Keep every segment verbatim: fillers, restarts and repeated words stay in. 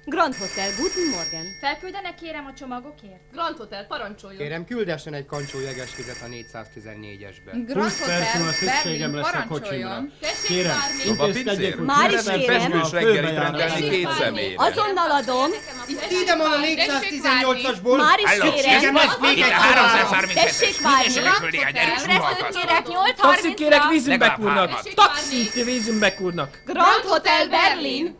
Grand Hotel, guten Morgen. Felküldenek kérem a csomagokért? Grand Hotel, parancsoljon. Kérem, küldessen egy kancsó jeges vizet a négyszáztizennégyesbe. Grand Hotel, Berlin, parancsoljon. Tessék várni. Már is kérem. Pesgős reggelit rendelni két személyre. Azonnal adom. Ide van a négyszáztizennyolcasból. Már is kérem. Tessék várni. Ébresztőt kérek, nyolc Taxit harmincra. kérek Wiesenbeck úrnak! Taxit Wiesenbeck úrnak! Grand Hotel, Berlin.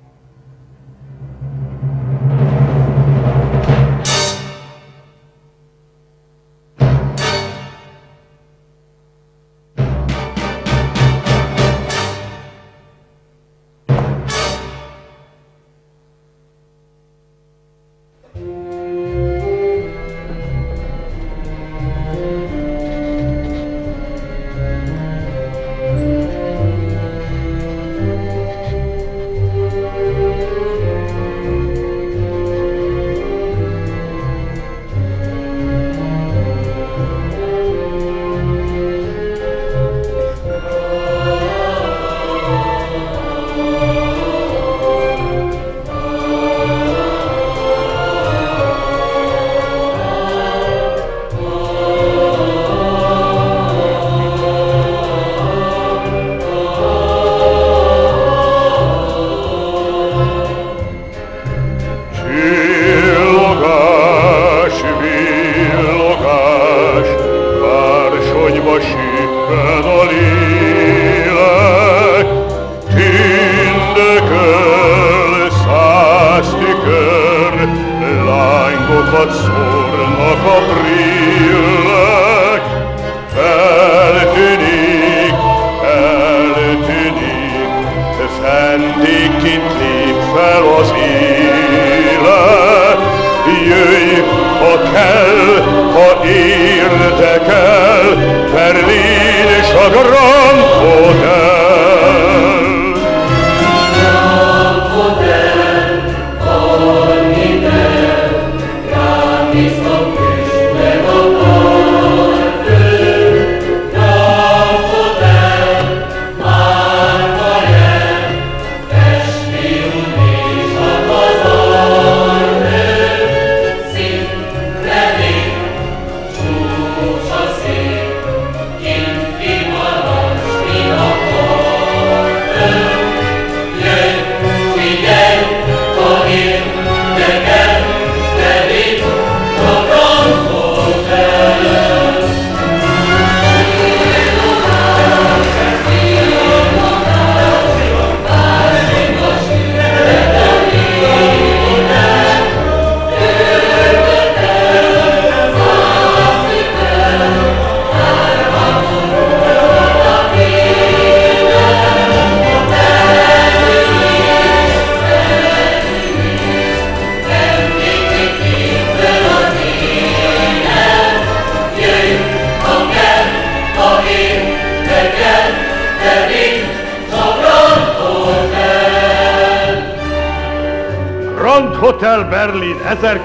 Hotel Berlin,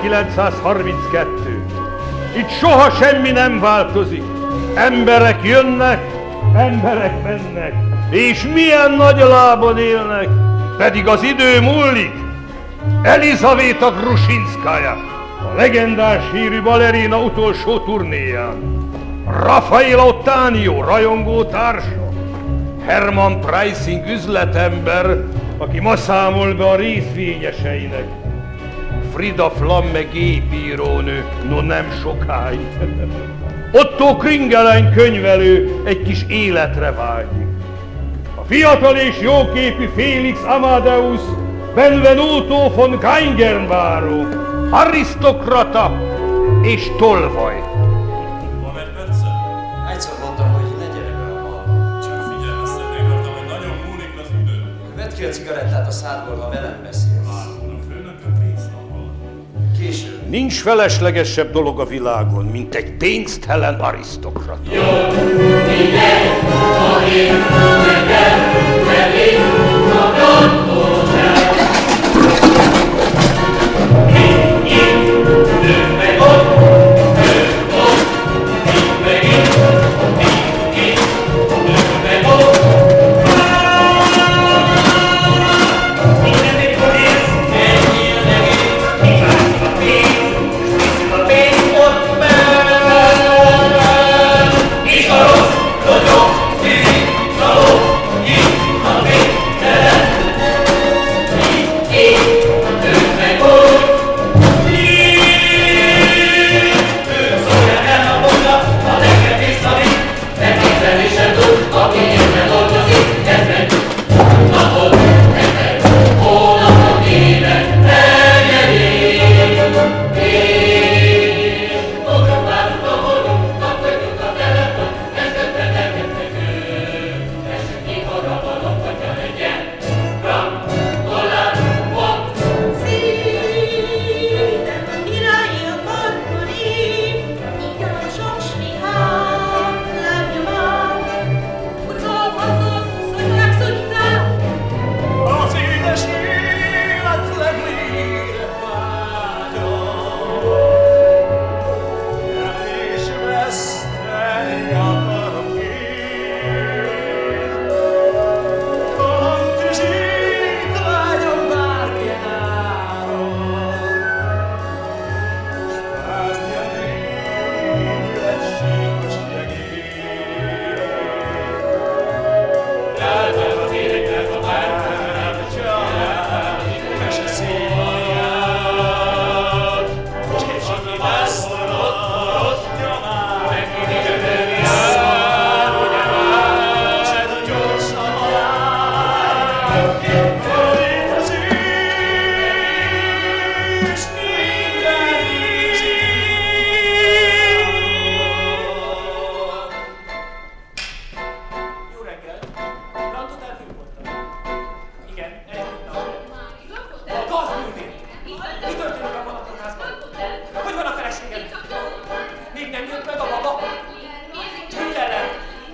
ezerkilencszázharminckettő. Itt soha semmi nem változik. Emberek jönnek, emberek mennek, és milyen nagy lábon élnek, pedig az idő múlik. Elizaveta Grusinszkaja, a legendás hírű balerina utolsó turnéján. Rafael Ottánio rajongó társa. Hermann Preissing üzletember, aki ma számol be a részvényeseinek. Frida Flamme gépírónő, no nem sokáig. Otto Kringelen könyvelő egy kis életre vágyik. A fiatal és jóképű Félix Amadeus Benvenuto von Keingermbáró, arisztokrata és tolvaj. Moment, persze. Egyszer mondtam, hogy ne gyere be a balba. Csak figyelmeztetni akartam, hogy nagyon múlik az idő. Vedd ki a cigarettát a szádból, ha velem beszélsz. Később. Nincs feleslegesebb dolog a világon, mint egy pénztelen arisztokrata. Jó, figyelj, ha én nekem, nevét, a Grand Hotel. Itt, itt, nők meg ott, nők ott, itt meg itt, itt, itt, nők meg ott. Mindenit, hogy érsz, menjél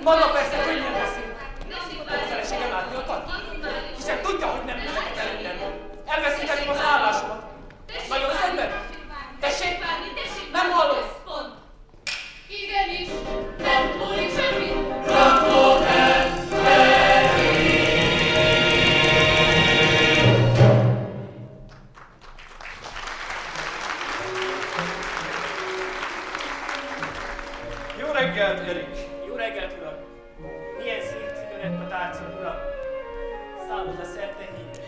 Maga persze könnyen beszél. A feleségem látni akar? Hiszen tudja, hogy nem mehetek el innen. Elveszíteném az állásomat. Nagyon szedben? Tessék? Nem hallom. Igenis, nem múlik semmi. Rakott Jó reggelt, Erik! Jó reggelt, uram! Milyen szép cigaretta tárca, uram! Számodra szerte híres.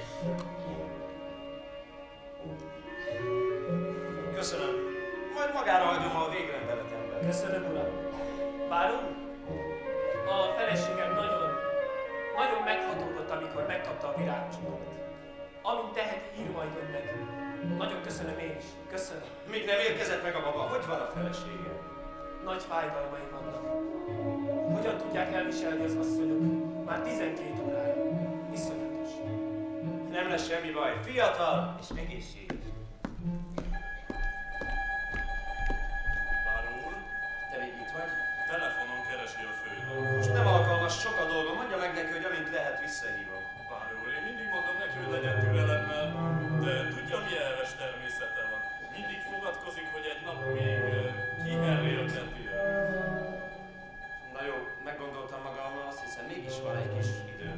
Köszönöm. Majd magára hagyom a végrendeletemben. Köszönöm, uram. Bár úr, a feleségem nagyon, nagyon meghatódott, amikor megkapta a virágcsomagot. Amint teheti, ír majd önnek. Nagyon köszönöm én is. Köszönöm. Még nem érkezett meg a baba. Hogy van a felesége? Nagy fájdalmai vannak. Hogyan tudják elviselni az asszonyok? Már tizenkét órája. Iszonyatos. Nem lesz semmi baj. Fiatal és egészséges. Báró úr, Te még itt vagy? telefonon keresi a főnök. Most nem alkalmas, sok a dolga. Mondja meg neki, hogy amint lehet, visszahívom. Báró úr, én mindig mondom neki, hogy legyen türelemmel, de tudja, milyen heves természete van. Mindig fogadkozik, hogy egy nap még kiherélteti őt. Na jó, meggondoltam magammal, azt hiszem mégis van egy kis idő.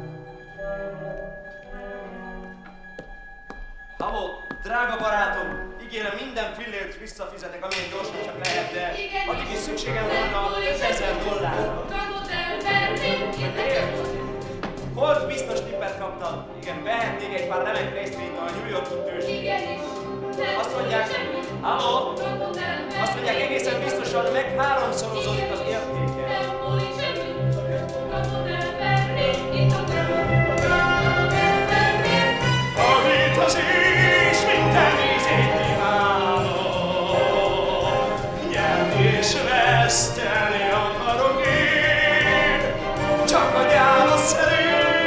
Halló, drága barátom, ígérem minden fillért visszafizetek, amilyen gyorsan csak lehet, de addig is szükségem volna ezer dollárra. Holt biztos tippet kaptam. Igen, vehetnék egy pár remek részvényt a New York-i tőzsdén. Azt mondják, halló, azt mondják, egészen biztosan meg háromszorozódik az értéke. Amit az is minden ízét kívánok, nyerni és veszteni akarok én, csak a gyára szerint.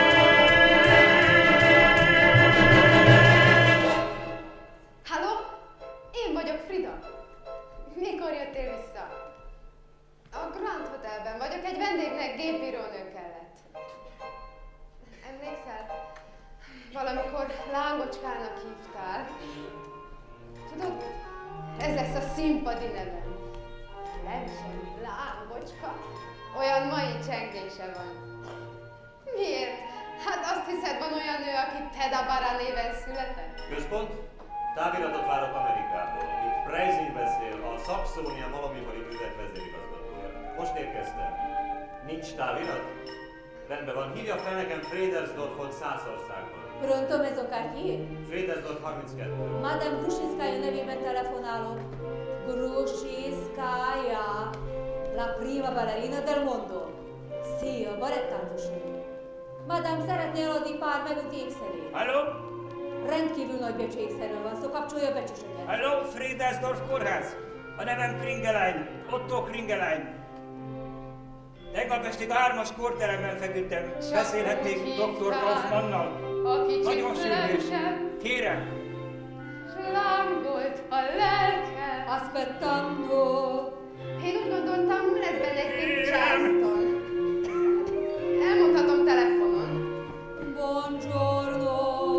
Halló? Én vagyok Frida. Mikor jöttél vissza? A Grand Hotelben vagyok, egy vendégnek gépírónő kellett. Emlékszel? Valamikor Lángocskának hívtál. Tudod, ez lesz a színpadi nevem. Lemsem, Lángocska. Olyan mai csengése van. Miért? Hát azt hiszed, van olyan nő, aki Tedabara néven született? Központ? Táviratot várok Amerikából. Itt Preising beszél, a Saxonia malomipari üzlet vezérigazgatója. Most érkeztem. Nincs távirat? Rendben van, hívja fel nekem Fredersdorfot Szászországban. Pronto, mezzocartier? Fredersdorf harminckettő. Madame Grushinskaya nevében telefonálok. Grushinskaya, la prima ballerina del mondo. Szia, balettántosnő. Madame, szeretné eladni pár megúti ékszerét? Halló? Rendkívül nagy becsű ékszerről van szó, kapcsolja be csücsöket. Halló, Fredersdorf kórház. A nevem Kringelein, Otto Kringelein. Tegnap estig a hármas kórteremben feküdtem. Beszélhetnék doktor Kaufmannnal? Nagyon sürgős. Kérem. Slángolt a lelke. Aspettando. Én úgy gondoltam, lesz benne egy kis Charleston. Elmondhatom telefonon. Buongiorno,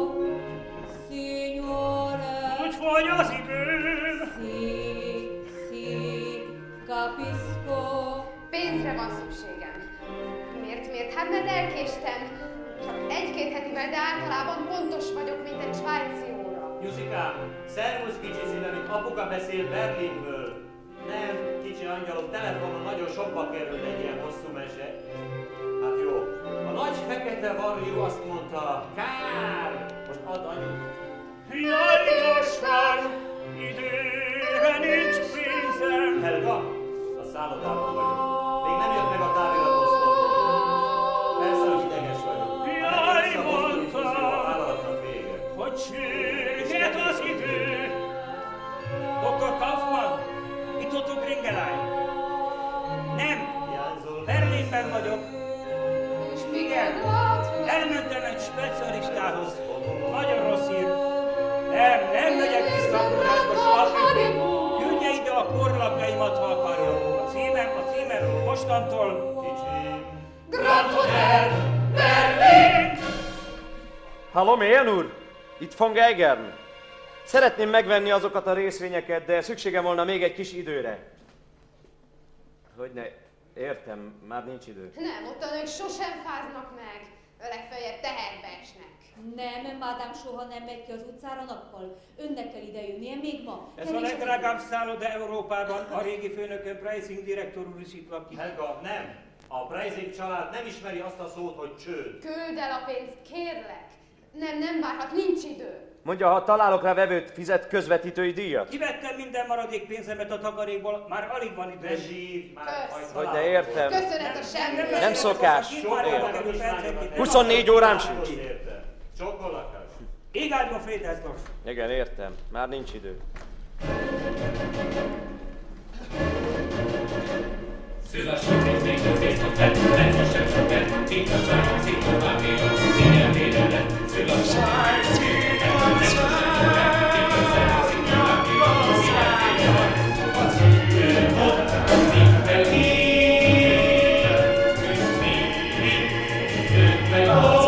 signore. Úgy fogy az időm. Si, si, capisco. Pénzre van szükségem. Miért, miért? Hát mert elkéstem. Csak egy-két hetivel, de általában pontos vagyok, mint egy svájci óra. Jusikám, szervusz kicsi szívem, itt apuka beszél Berlinből. Nem, kicsi angyalok, telefonon nagyon sokba kerül egy ilyen hosszú mese. Hát jó. A nagy fekete varjú azt mondta, kár! Most add anyu. Jaj, Isten, időre nincs pénzem. Helga, a szállodában vagyok. Még nem jött meg a táviratosztól. Persze, hogy ideges vagyok. Jaj, mondta, a vállalatnak vége. hogy sürget az idő. doktor Kaufmann, itt Otto Kringelein. Nem, Berlinben vagyok. Igen, elmentem egy specialistához. Nagyon rossz hír. Nem, nem megyek vissza a kórházba soha többé. Küldje ide a korlapjaimat, ha akarja. A címem, a címem mostantól... Kicsi, Halló, Mélyen úr? Itt von Geigern. Szeretném megvenni azokat a részvényeket, de szükségem volna még egy kis időre. Hogyne, értem, már nincs idő. Nem, ott a nők sosem fáznak meg. Legfeljebb teherbe esnek. Nem, mádám soha nem megy ki az utcára nappal. Önnek kell idejönnie még ma. Ez a legdrágább szálloda Európában, a régi főnökön Pricing direktor úr is itt lakik. Helga, nem! A Pricing család nem ismeri azt a szót, hogy csőd. Küld el a pénzt, kérlek. Nem, nem várhat, nincs idő. Mondja, ha találok rá vevőt, fizet közvetítői díjat? Kivettem minden maradék pénzemet a takarékból, már alig van idő. Ne zsír, már Hogy de értem. Köszönet a semmi. Nem szokás. huszonnégy órám sincs. Csokolakás. Így áldjon Frédelsdorf. Igen, értem. Már nincs idő. Szülassuk és még a részletet, legfesebb sokat, itt a szállom színtovábbél, színjel védelem. Szülassuk és még a részletet, itt a szállom színtovábbél, színjel védelem. Ő ott, mint felhír, küzdni, ők meg ott.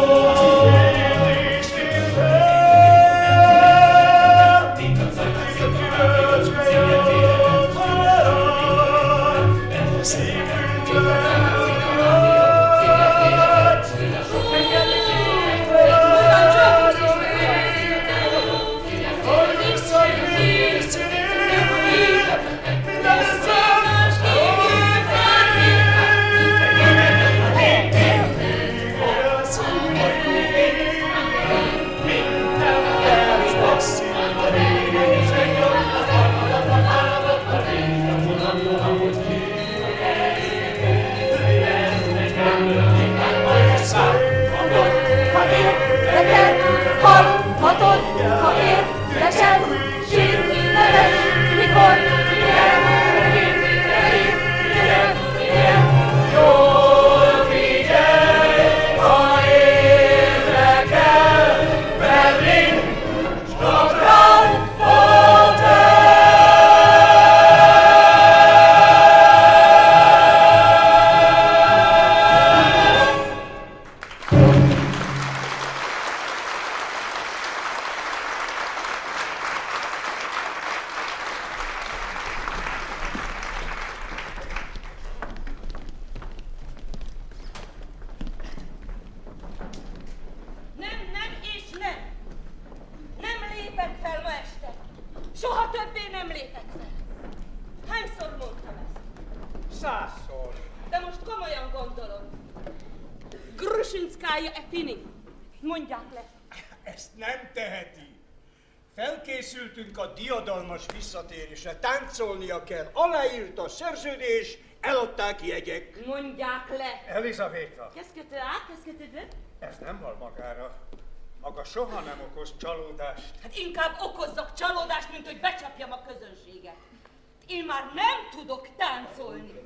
Táncolnia kell. Aláírt a szerződés, eladták jegyek. Mondják le. Elizabéta. Qu'est-ce que tu as? Qu'est-ce que tu veux? Ez nem val magára. Maga soha nem okoz csalódást. Hát inkább okozzak csalódást, mint hogy becsapjam a közönséget. Én már nem tudok táncolni.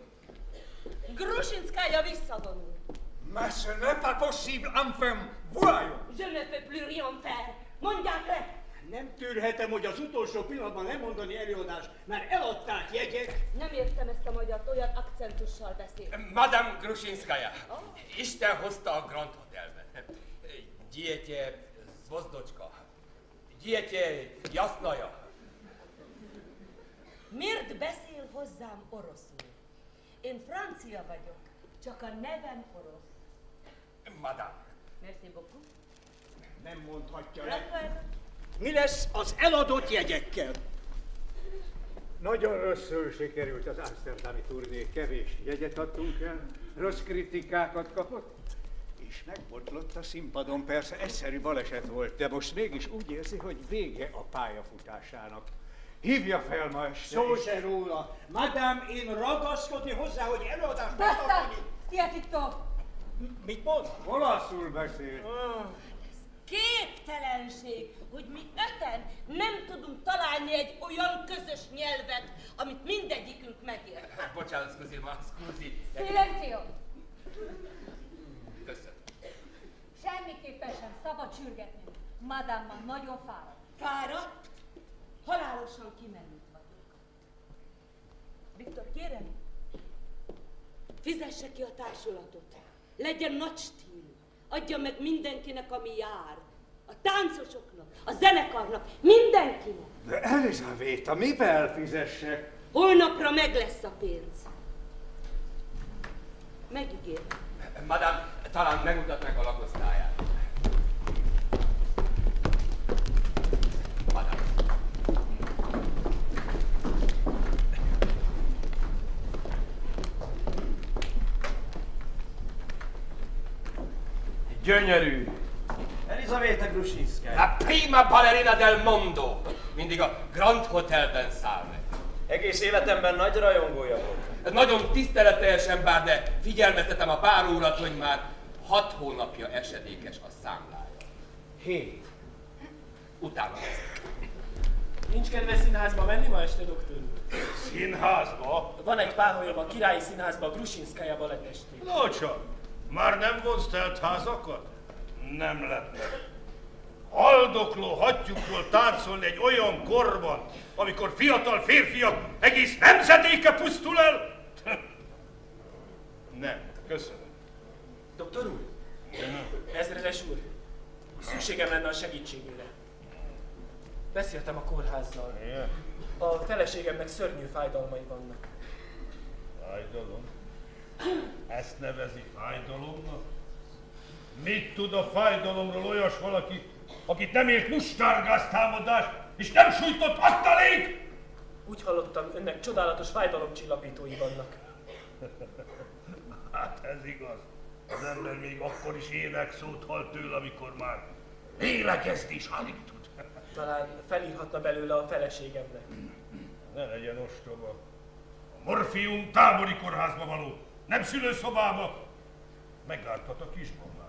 Gruszinszkája visszavonul. Mais ce n'est pas possible, enfin, voyons. Je ne peux plus rien faire. Mondják le. Nem tűrhetem, hogy az utolsó pillanatban lemondani előadás, mert eladták jegyek. Nem értem ezt a magyart, olyan akcentussal beszél. Madame Gruszinszkaja, oh. Isten hozta a Grand Hotelbe. Gyijetje Zvozdocska, gyijetje Jasnaja. Miért beszél hozzám oroszul? Én francia vagyok, csak a nevem orosz. Madame. Merci beaucoup. Nem mondhatja le. Mi lesz az eladott jegyekkel? Nagyon rosszul sikerült az amszterdami turné, kevés jegyet adtunk el, rossz kritikákat kapott, és megbotlott a színpadon, persze egyszerű baleset volt, de most mégis úgy érzi, hogy vége a pályafutásának. Hívja fel ma este. Szó se róla. Madame, én ragaszkodni hozzá, hogy előadást megtartani. Tietito! Mit mond? Olaszul beszél. Oh. Képtelenség, hogy mi öten nem tudunk találni egy olyan közös nyelvet, amit mindegyikünk megért. Bocsánat, scusi, ma, scusi. Silencio! Köszönöm. Semmiképpen sem szabad sürgetni. Madame már nagyon fáradt. Fáradt? Halálosan kimerült vagyok. Viktor, kérem, fizesse ki a társulatot. Legyen nagy stíl. Adja meg mindenkinek, ami jár. a táncosoknak, a zenekarnak, mindenkinek. De Elizabéta, mivel fizessek? Holnapra meg lesz a pénz. Megígérem. Madame, talán megmutatnak a lakosztályát. Madame. Gyönyörű. Elizabeta Grushinskaya. La prima ballerina del mondo. Mindig a Grand Hotelben száll meg. Egész életemben nagy rajongója volt. Nagyon tiszteletteljes ember, de figyelmeztetem a báró urat, hogy már hat hónapja esedékes a számlája. Hét. Utána lesz. Nincs kedve színházba menni ma este, doktor úr? Színházba? Van egy páholyom a Királyi Színházba, a Grushinskaya balettestén. No csak, már nem vonsz telt házakat? Nem lehetne. Haldokló hattyúkról táncolni egy olyan korban, amikor fiatal férfiak egész nemzedéke pusztul el? Nem, köszönöm. Doktor úr? Ezredes úr? Szükségem lenne a segítségére. Beszéltem a kórházzal. A feleségemnek szörnyű fájdalmai vannak. Fájdalom? Ezt nevezi fájdalomnak? Mit tud a fájdalomról olyas valaki, akit nem ért mustárgáztámadás, és nem sújtott asztalék? Úgy hallottam, önnek csodálatos fájdalomcsillapítói vannak. Hát ez igaz. Az ember még akkor is énekszót hall tőle, amikor már lélekezni is alig tud. Talán felírhatna belőle a feleségemnek. Ne legyen ostoba. A morfium tábori kórházba való, nem szülőszobába. Megárthat a kisbabának.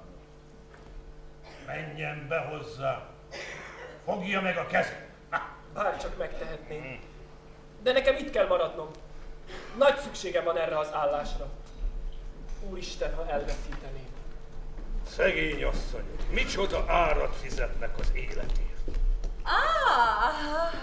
Menjen be hozzá. Fogja meg a kezet. Bárcsak megtehetném. De nekem itt kell maradnom. Nagy szükségem van erre az állásra. Úristen, ha elveszíteném. Szegény asszonyok, micsoda árat fizetnek az életért. Ah,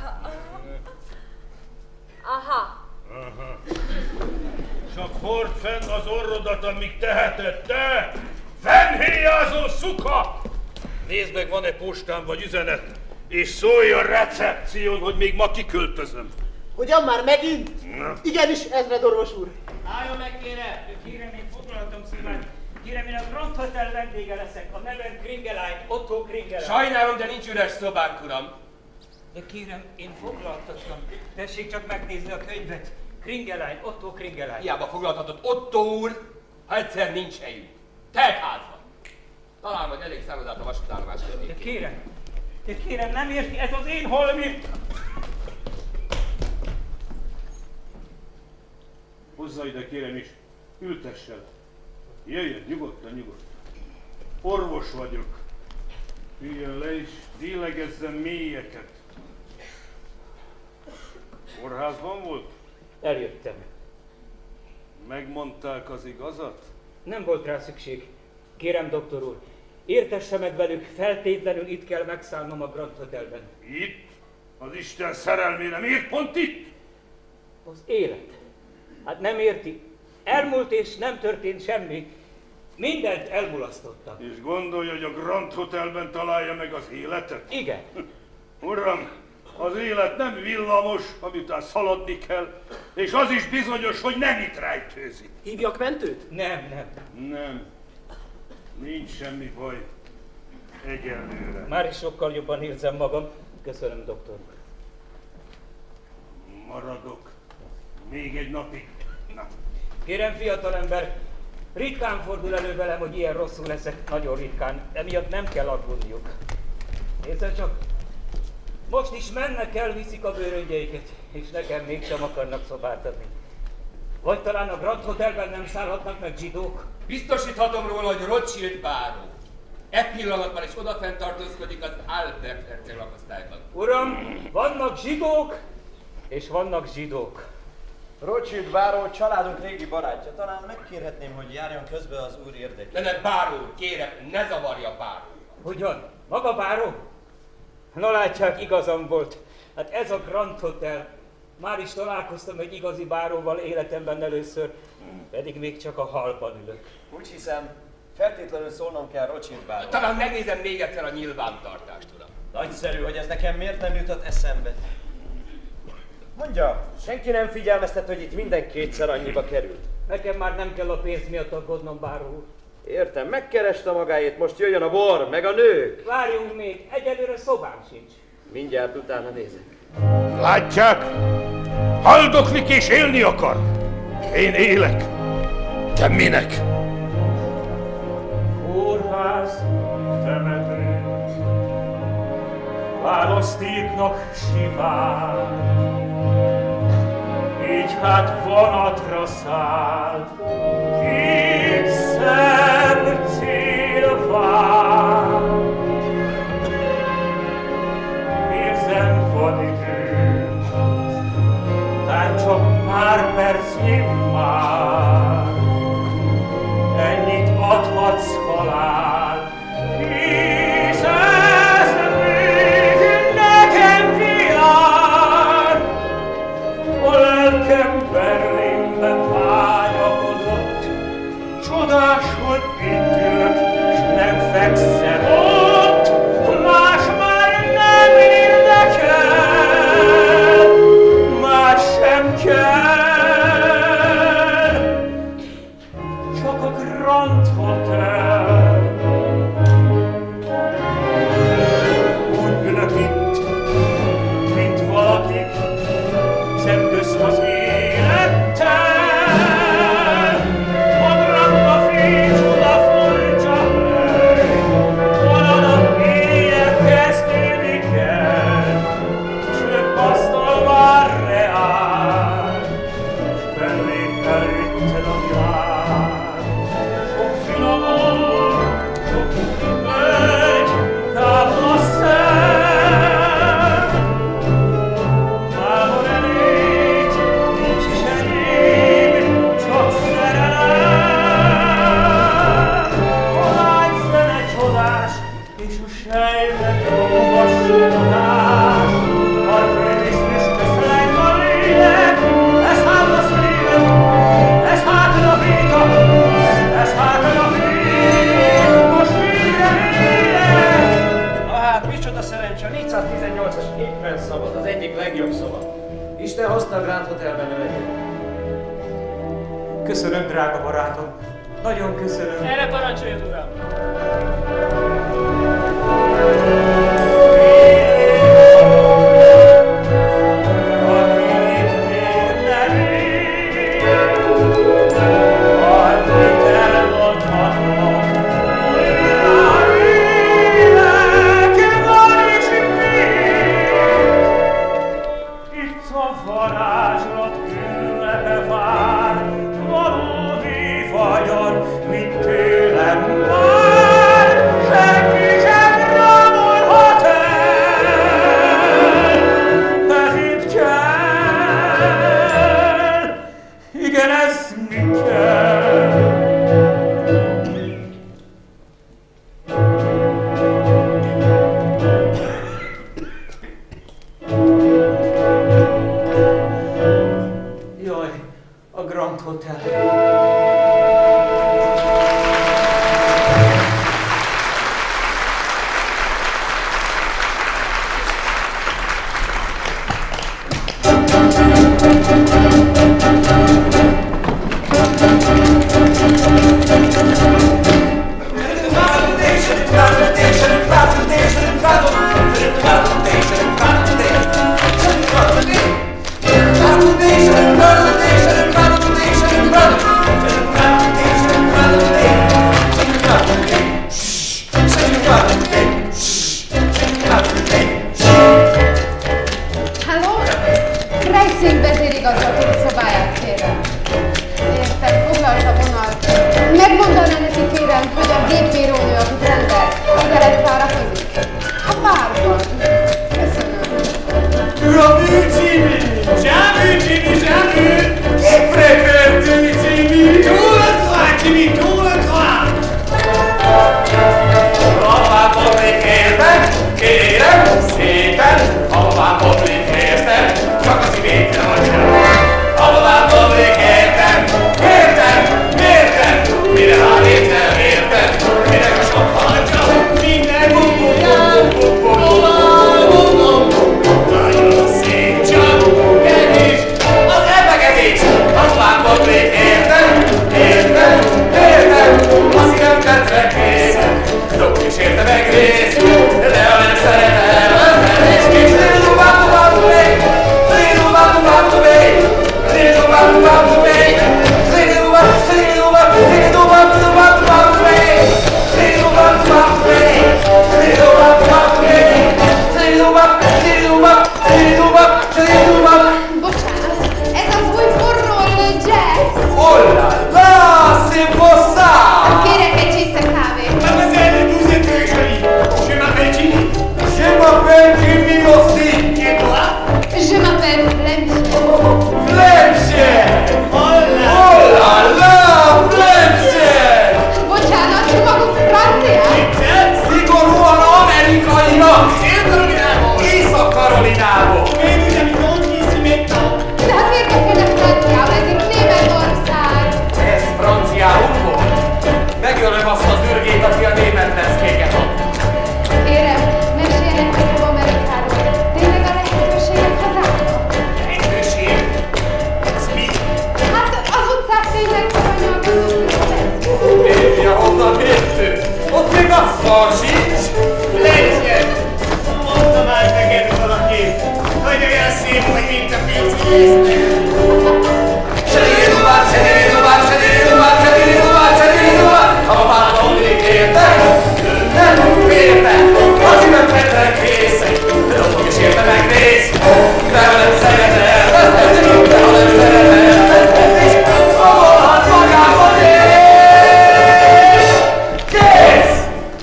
aha. Aha. Csak hord fenn az orrodat, amíg teheted, te! Fennhéjázó szuka! Nézd meg, van-e postán vagy üzenet, és szólj a recepción, hogy még ma kiköltözöm. Ugyan már megint? Na. Igenis, ezredorvos úr. Álljon meg, kérem! Kérem, én foglaltam szíván. Kérem, én a Grand Hotel vendége leszek. A nevem Kringelein, Otto Kringelein. Sajnálom, de nincs üres szobánk, uram. De kérem, én foglaltattam. Tessék csak megnézni a könyvet. Kringelein, Otto Kringelein. Hiába foglaltatott Otto úr, ha egyszer nincs helyünk. Telt házban. Talán majd elég számodát a vasútállomás De kérem, de kérem, nem érti, ez az én holmim. Hozzá ide, kérem is, ültessen. Jöjjön, nyugodtan, nyugodtan. Orvos vagyok. Üljön le és lélegezzen mélyeket. Kórházban volt? Eljöttem. Megmondták az igazat? Nem volt rá szükség. Kérem, doktor úr, értesse meg velük, feltétlenül itt kell megszállnom a Grand Hotelben. Itt? Az Isten szerelmére, miért pont itt? Az élet. Hát nem érti. Elmúlt és nem történt semmi. Mindent elmulasztottak. És gondolja, hogy a Grand Hotelben találja meg az életet? Igen. Uram, az élet nem villamos, amitán szaladni kell, és az is bizonyos, hogy nem itt rejtőzik. Hívjak mentőt? Nem, nem. Nem. Nincs semmi baj. Egyelőre. Már is sokkal jobban érzem magam. Köszönöm, doktor. Maradok. Még egy napig. Na. Kérem, fiatalember, ritkán fordul elő velem, hogy ilyen rosszul leszek, nagyon ritkán. Emiatt nem kell aggódniuk. Nézze csak, most is mennek, elviszik a bőröngyeiket, és nekem mégsem akarnak szobát adni. Vagy talán a Grand Hotelben nem szállhatnak meg zsidók? Biztosíthatom róla, hogy Rothschild báró. E pillanatban is odafent tartózkodik az Albert herceg lakosztályban. Uram, vannak zsidók, és vannak zsidók. Rothschild báró családunk régi barátja. Talán megkérhetném, hogy járjon közbe az úr érdekében. De ne, báró, kérem, ne zavarja báró. Hogyan? Maga báró? No látják, igazam volt. Hát ez a Grand Hotel. Már is találkoztam egy igazi báróval életemben először, pedig még csak a hallban ülök. Úgy hiszem, Feltétlenül szólnom kell Rothschild báról. Talán megnézem még egyszer a nyilvántartást, uram. Nagyszerű, hogy ez nekem miért nem jutott eszembe. Mondja, senki nem figyelmeztet, hogy itt minden kétszer annyiba került? Nekem már nem kell a pénz miatt aggódnom, báró úr. Értem, megkereste magáét, most jöjjön a bor, meg a nők. Várjunk még, egyelőre szobám sincs. Mindjárt utána nézek. Látják? Haldoklik és élni akar. Én élek. Te minek? Kórház, temető, választéknak sivár, így hát vonatra szállt, két szebb cél vár. Érzem van idő, tán csak pár percnyi már, ennyit adhatsz halál. Hisz ez még nekem jár, a lelkem Berlinben vágyakodott, csodás, hogy itt ülök, s nem fekszem ott, más már nem érdekel, más sem kell, csak a Grand Hotel. Úgy ülök itt, mint valakik, szemközt az élettel. A Grand Café csoda furcsa hely, holnap éjjel kezdődik el, s több asztal vár reál, s belém előtted a világ. Sok finomul, sok hölgy, káposzter, mámon elég, nincs is enyém, csak szerelem. A lány zene csodás, és a sejmek róvas csodás, parfüm és füstös a lélek, ez hát a szívem, ez hát a véka, ez hát a vég, most minden élet. Na hát, micsoda szerencse, a négyszáztizennyolcas éppen szabad, az egyik legjobb szoba. Isten hozta a Grand Hotelben ne legyen. Köszönöm, drága barátom. Nagyon köszönöm. Erre parancsoljon, uram! Itt a varázslat ünnepe vár, valódi vagyon, mint tőlem vár, farsincs, legyen! Mondta már neked valaki, hogy olyan szép vagy, mint a pincésznek. Sedédubár, sedédubár, sedédubár, sedédubár, sedédubár, ha már mondnék érte, nem érte, az imen tettek készek, dobog és érte megnéz, de ha nem szeretne elvesztetni, de ha nem szeretne elvesztetni, fogolhat magában és kész!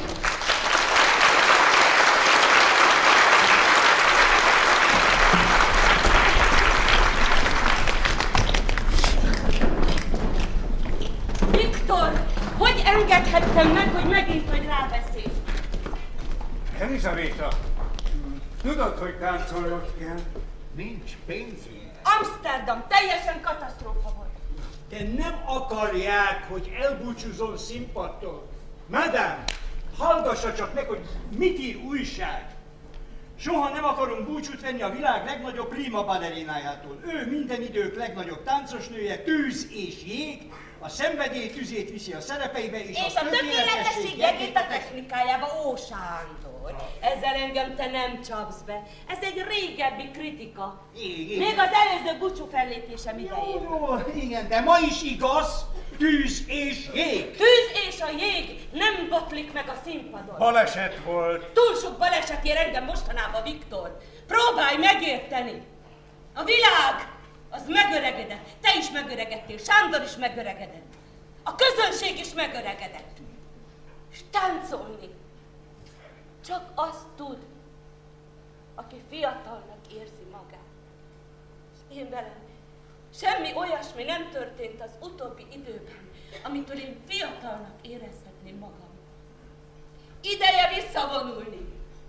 Viktor, hogy engedhettem meg, hogy megint, hogy rábeszél? Elizavéta, tudod, hogy táncolnod kell? Nincs pénzünk. Amsterdam teljesen katasztrófa volt. De nem akarják, hogy elbúcsúzzon színpadtól. Madame, hallgassa csak meg, hogy mit ír újság. Soha nem akarunk búcsút venni a világ legnagyobb prima ballerinájától. Ő minden idők legnagyobb táncosnője, tűz és jég, a szenvedély tüzét viszi a szerepeibe, és, És a tökéletesség jegét a technikájába, Ó Sándor. Ezzel engem te nem csapsz be. Ez egy régebbi kritika. Igen. Még az előző búcsú fellépésem idején. Jó, igen, de ma is igaz, tűz és jég. Tűz és a jég nem botlik meg a színpadon. Baleset volt. Túl sok baleset ér engem mostanában, Viktor. Próbálj megérteni. A világ az megöregedett. Te is megöregedtél, Sándor is megöregedett. A közönség is megöregedett. És táncolni csak azt tud, aki fiatalnak érzi magát. És én velem semmi olyasmi nem történt az utóbbi időben, amitől én fiatalnak érezhetném magam. Ideje visszavonulni.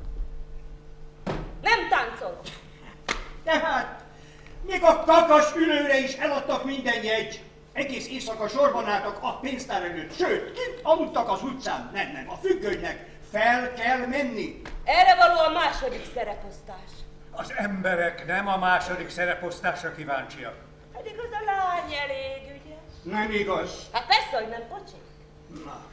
Nem táncolok. Tehát még a kakas ülőre is eladtak minden jegy. Egész éjszaka sorban álltak a pénztár előtt, sőt, kint aludtak az utcán. Nem, nem, a függönynek fel kell menni. Erre való a második szereposztás. Az emberek nem a második szereposztásra kíváncsiak. Pedig az a lány elég ügyes. Nem igaz. Hát persze, hogy nem, pocsék. Na.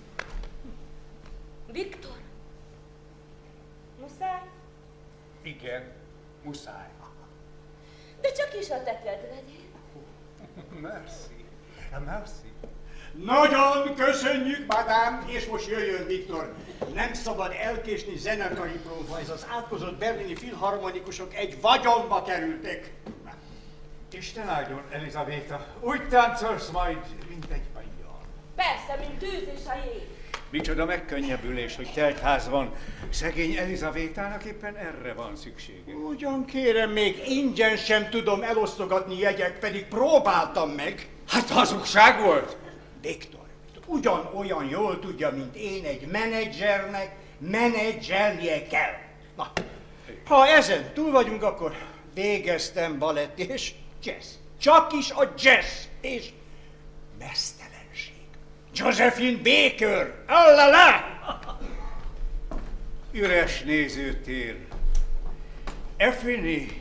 Viktor, muszáj? Igen, muszáj. De csak is a te kedvedért. Merci. Merci. Nagyon köszönjük, madám, és most jöjjön Viktor. Nem szabad elkésni zenekari próba, ez az átkozott berlini filharmonikusok egy vagyonba kerültek. Isten áldjon, Elizavéta. Úgy táncolsz majd, mint egy angyal. Persze, mint tűz és a jég. Micsoda megkönnyebbülés, hogy telt ház van. Szegény Elizavétának éppen erre van szüksége. Ugyan kérem, még ingyen sem tudom elosztogatni jegyek, pedig próbáltam meg. Hát hazugság volt? Viktor, ugyanolyan jól tudja, mint én, egy menedzsernek menedzselnie kell. Na, ha ezen túl vagyunk, akkor végeztem balett és jazz. Csak is a jazz és mesztelenség. Josephine Baker, allala! Üres nézőtér. Effini.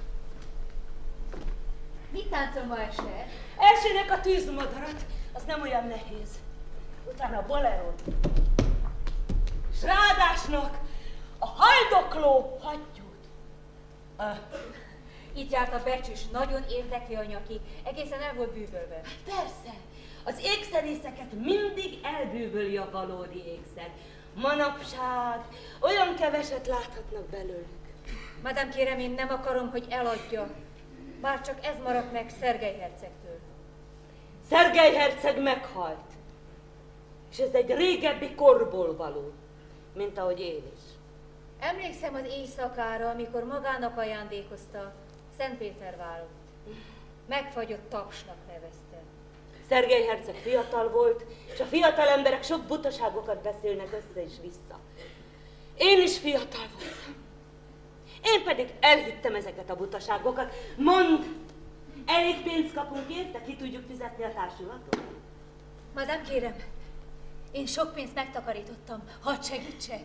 Mit táncol ma este? Elsőnek a tűzmadarat, az nem olyan nehéz. Utána a bolerón. És ráadásnak a haldokló hattyút. Uh. Itt járt a becsüs, nagyon érdekli a nyaki, egészen el volt bűvölve. Persze, az ékszerészeket mindig elbűvöli a valódi ékszer. Manapság olyan keveset láthatnak belőlük. Madám, kérem, én nem akarom, hogy eladja. Bár csak ez maradt meg Szergej hercegtől. Szergej herceg meghalt. És ez egy régebbi korból való, mint ahogy én is. Emlékszem az éjszakára, amikor magának ajándékozta Szentpétervárat. Megfagyott tapsnak nevezte. Szergej herceg fiatal volt, és a fiatal emberek sok butaságokat beszélnek össze és vissza. Én is fiatal voltam. Én pedig elhittem ezeket a butaságokat. Mondd, elég pénzt kapunk érte, ki tudjuk fizetni a társulatot? Madám, kérem, én sok pénzt megtakarítottam, hadd segítsek.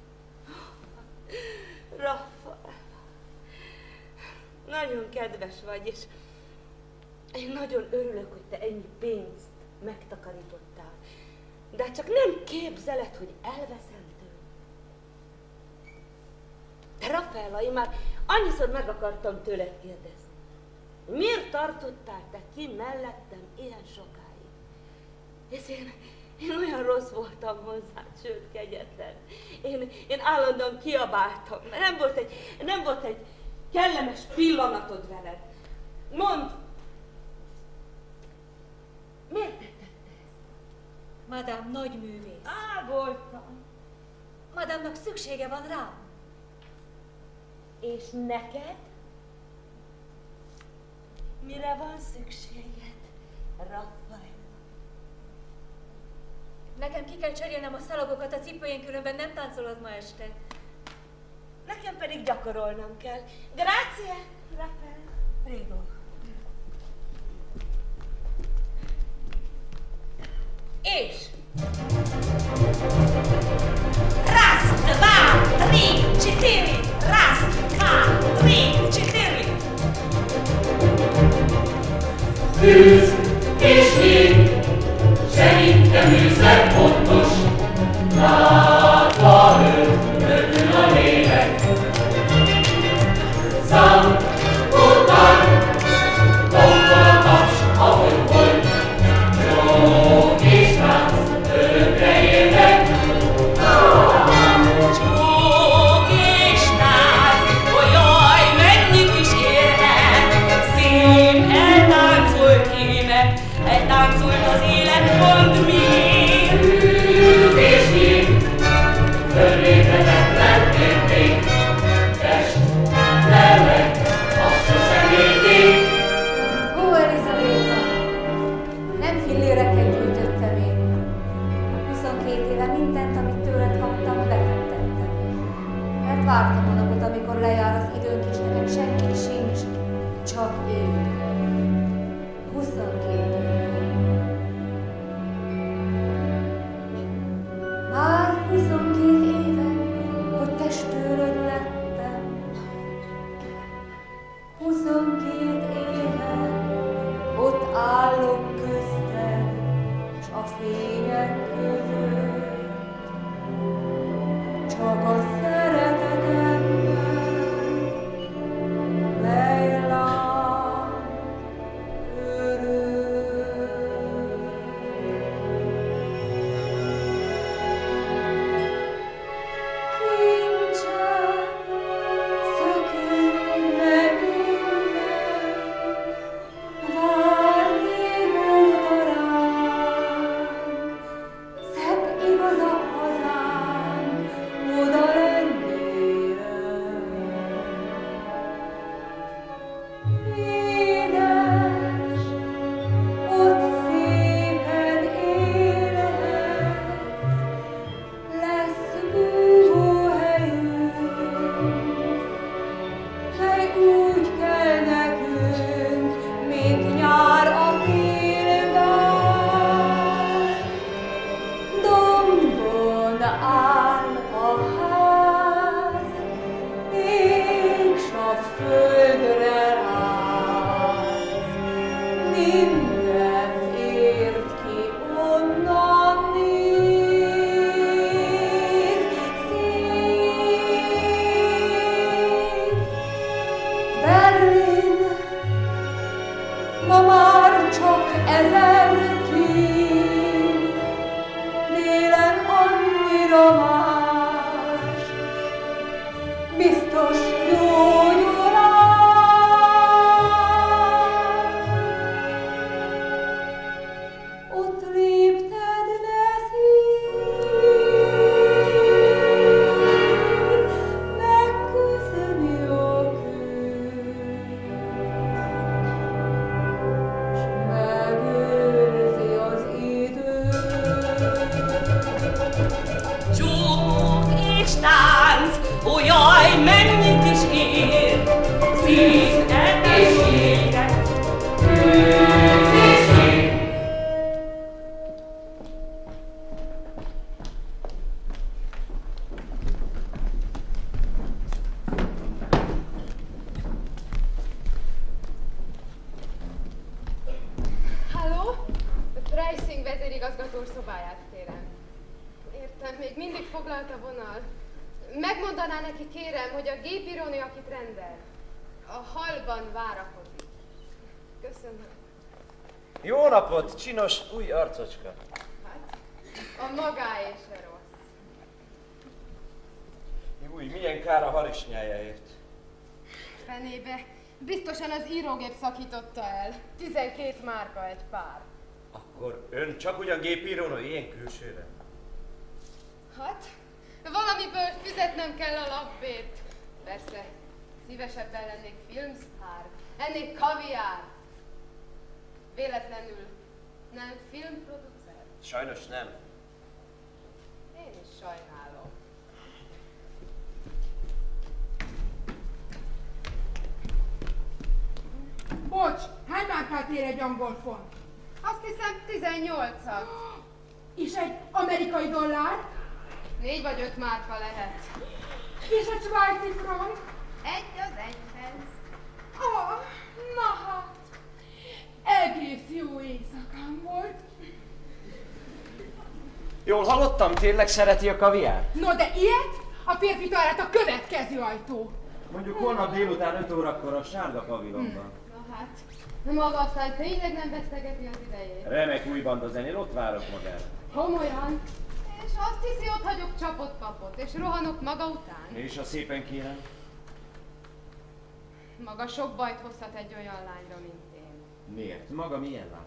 Rafael, nagyon kedves vagy, és én nagyon örülök, hogy te ennyi pénzt megtakarítottál. De csak nem képzeled, hogy elveszem Raffaella, én már annyiszor meg akartam tőled kérdezni. Miért tartottál te ki mellettem ilyen sokáig? És én, én olyan rossz voltam hozzá, sőt kegyetlen. Én, én állandóan kiabáltam, mert nem volt egy, nem volt egy kellemes pillanatod veled. Mondd! Miért tetted ezt? Madám nagy művész. Á, voltam. Madámnak szüksége van rám. És neked? Mire van szükséged, Raffaella? Nekem ki kell cserélnem a szalagokat a cipőjén, különben nem táncolod ma este. Nekem pedig gyakorolnom kell. Grazie, Raffaella. Prego. És... Раз, два, три, четыре. Раз, два, три, четыре. Fűz és ég, szerintem őszleg pontos, látva őt, röpül a lélek. Szám, után, tompol a taps, ahogy volt, csók és tánc, örökre élnek. Csók és tánc, olyaj, mennyit is érhet, szép eltáncolt éve, eltáncolt az élet, mondd miért. Fűz és ég, fölébredetlen érték, test, lelek, azt sosem érték. Ó, Elizabéta, nem fillérekkel gyűjtöttem én. huszonkét éve mindent, amit tőled kaptam, befektettem. Mert vártam a napot, amikor lejár az időnk, és nekem senki sincs, csak én. huszonkét éve. Már huszonkét éve, hogy testőröd lettem. Huszonkét éve, ott állok közted, s a fények között. Csak a szeretetemben, Leila, örök. Kincsen szökőne minden, várni volt ránk, szebb igaz a hazánk, oda lennél. Édes, ott szépen élhetsz, lesz búvóhelyünk, mely úgy kell nekünk, mint nyár a télben. Dombon áll a ház, és a földre ráz. Mindent ért ki, onnan néz. Szép Berlin, ma már csak ezer kín, délen annyira más, biztos gyógyulás. Ott lépted beszél, megköszöni a kő, s megőrzi az idő. Csók és tánc, ó jaj, mennyit is ér, szív eltességet. Fűz és ég. Halló? Pricing vezérigazgató szobáját kérem. Értem, még mindig foglalt a vonal. megmondaná neki, kérem, hogy a gépírónő, akit rendel, a hallban várakozik. Köszönöm. Jó napot, csinos új arcocska. Hát, a magáé se rossz. Új, milyen kár a harisnyájáért. Fenébe, biztosan az írógép szakította el. Tizenkét márka egy pár. Akkor ön csak ugyan gépírónő ilyen külsőre? Hát, valamiből fizetnem kell a lapbért. Persze, szívesebben lennék filmsztár, ennék kaviár. Véletlenül nem filmproducer? Sajnos nem. Én is sajnálom. Bocs, hány márkát ér egy angol font? Azt hiszem tizennyolcat. És egy amerikai dollár? Négy vagy öt márka lehet. És a svájci frank? Egy az egyhez. Ah, na hát, egész jó éjszakám volt. Jól hallottam, tényleg szereti a kaviár? No de ilyet? A férfi találta a következő ajtó. Mondjuk holnap délután öt órakor a sárga pavilonban. Na hát, maga aztán tényleg nem vesztegeti az idejét. Remek új bandazenén, ott várok magára. Komolyan? És azt hiszi, ott hagyok csapott papot, és rohanok maga után. És ha szépen kérem? Maga sok bajt hozhat egy olyan lányra, mint én. Miért? Maga milyen lány?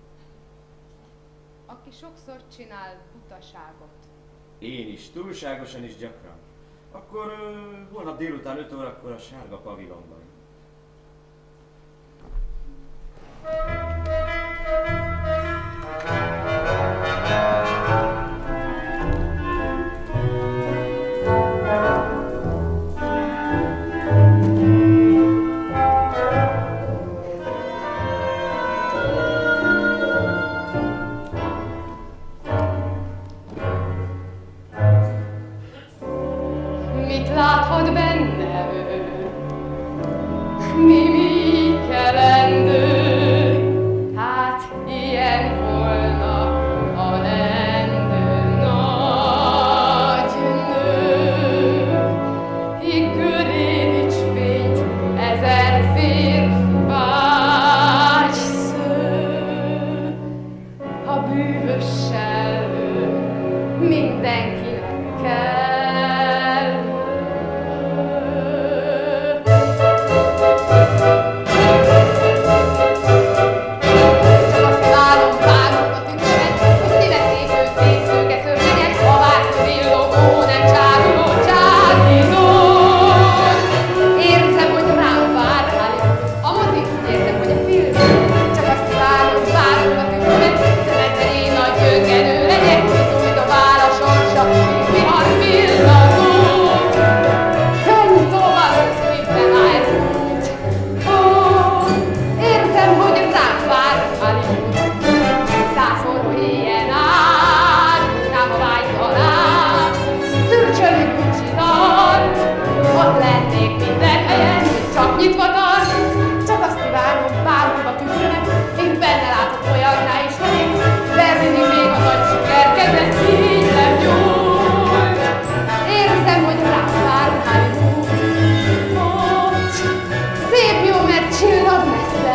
Aki sokszor csinál butaságot. Én is, túlságosan is gyakran. Akkor uh, holnap délután öt órakor a sárga pavilonban. Mit láthat benne ő? Mi, mi kelendő? Hát ilyen volna a lendő nagy nő. Ki köré nincs fényt ezer férfi vágysző. A bűvössel ő mindenkinek kell. Nyitva tart, csak azt kívánom, bárhova tűnnek, én benne látok olyanná is legyek, Berlinig még a nagy siker kezet így nem nyújt. Érzem, hogy rám vár Hollywood. Most szép jó, mert csillag messze.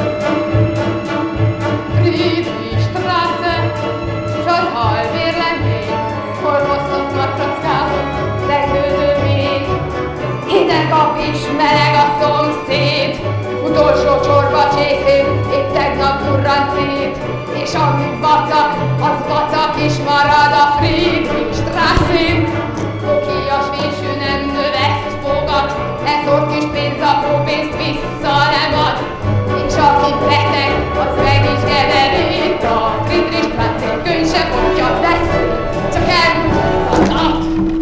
Friedrichstraße, s az alvérlemlény, hol hosszott matrackában, lengődő még. Hideg a is meleg a szomszéd, utolsó csorba csészén, épp tegnap durrant szét, és ami vacak, az vacak is marad a Friedrichstraßén. Okias vésű nem növeszt fogat, ez ott kis pénz apró pénzt vissza nem ad, és aki beteg, az meg is keverít, a Friedrichstraßén könyv se bontja beszél, csak elmúltatnak.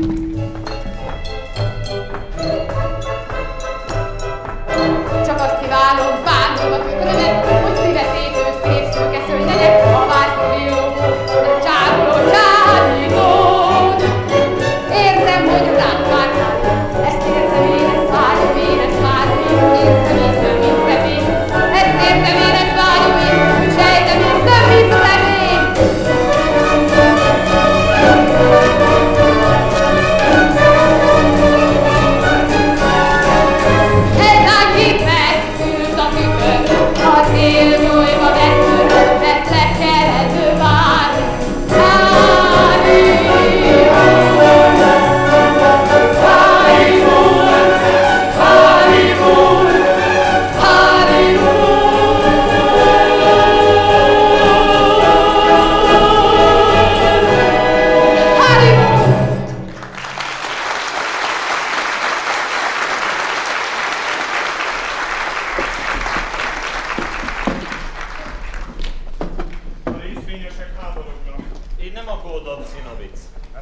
Csak azt kívánom, vágom a tükrömet, hogy szívetépő szép szőke szőnyegek, a vászló illó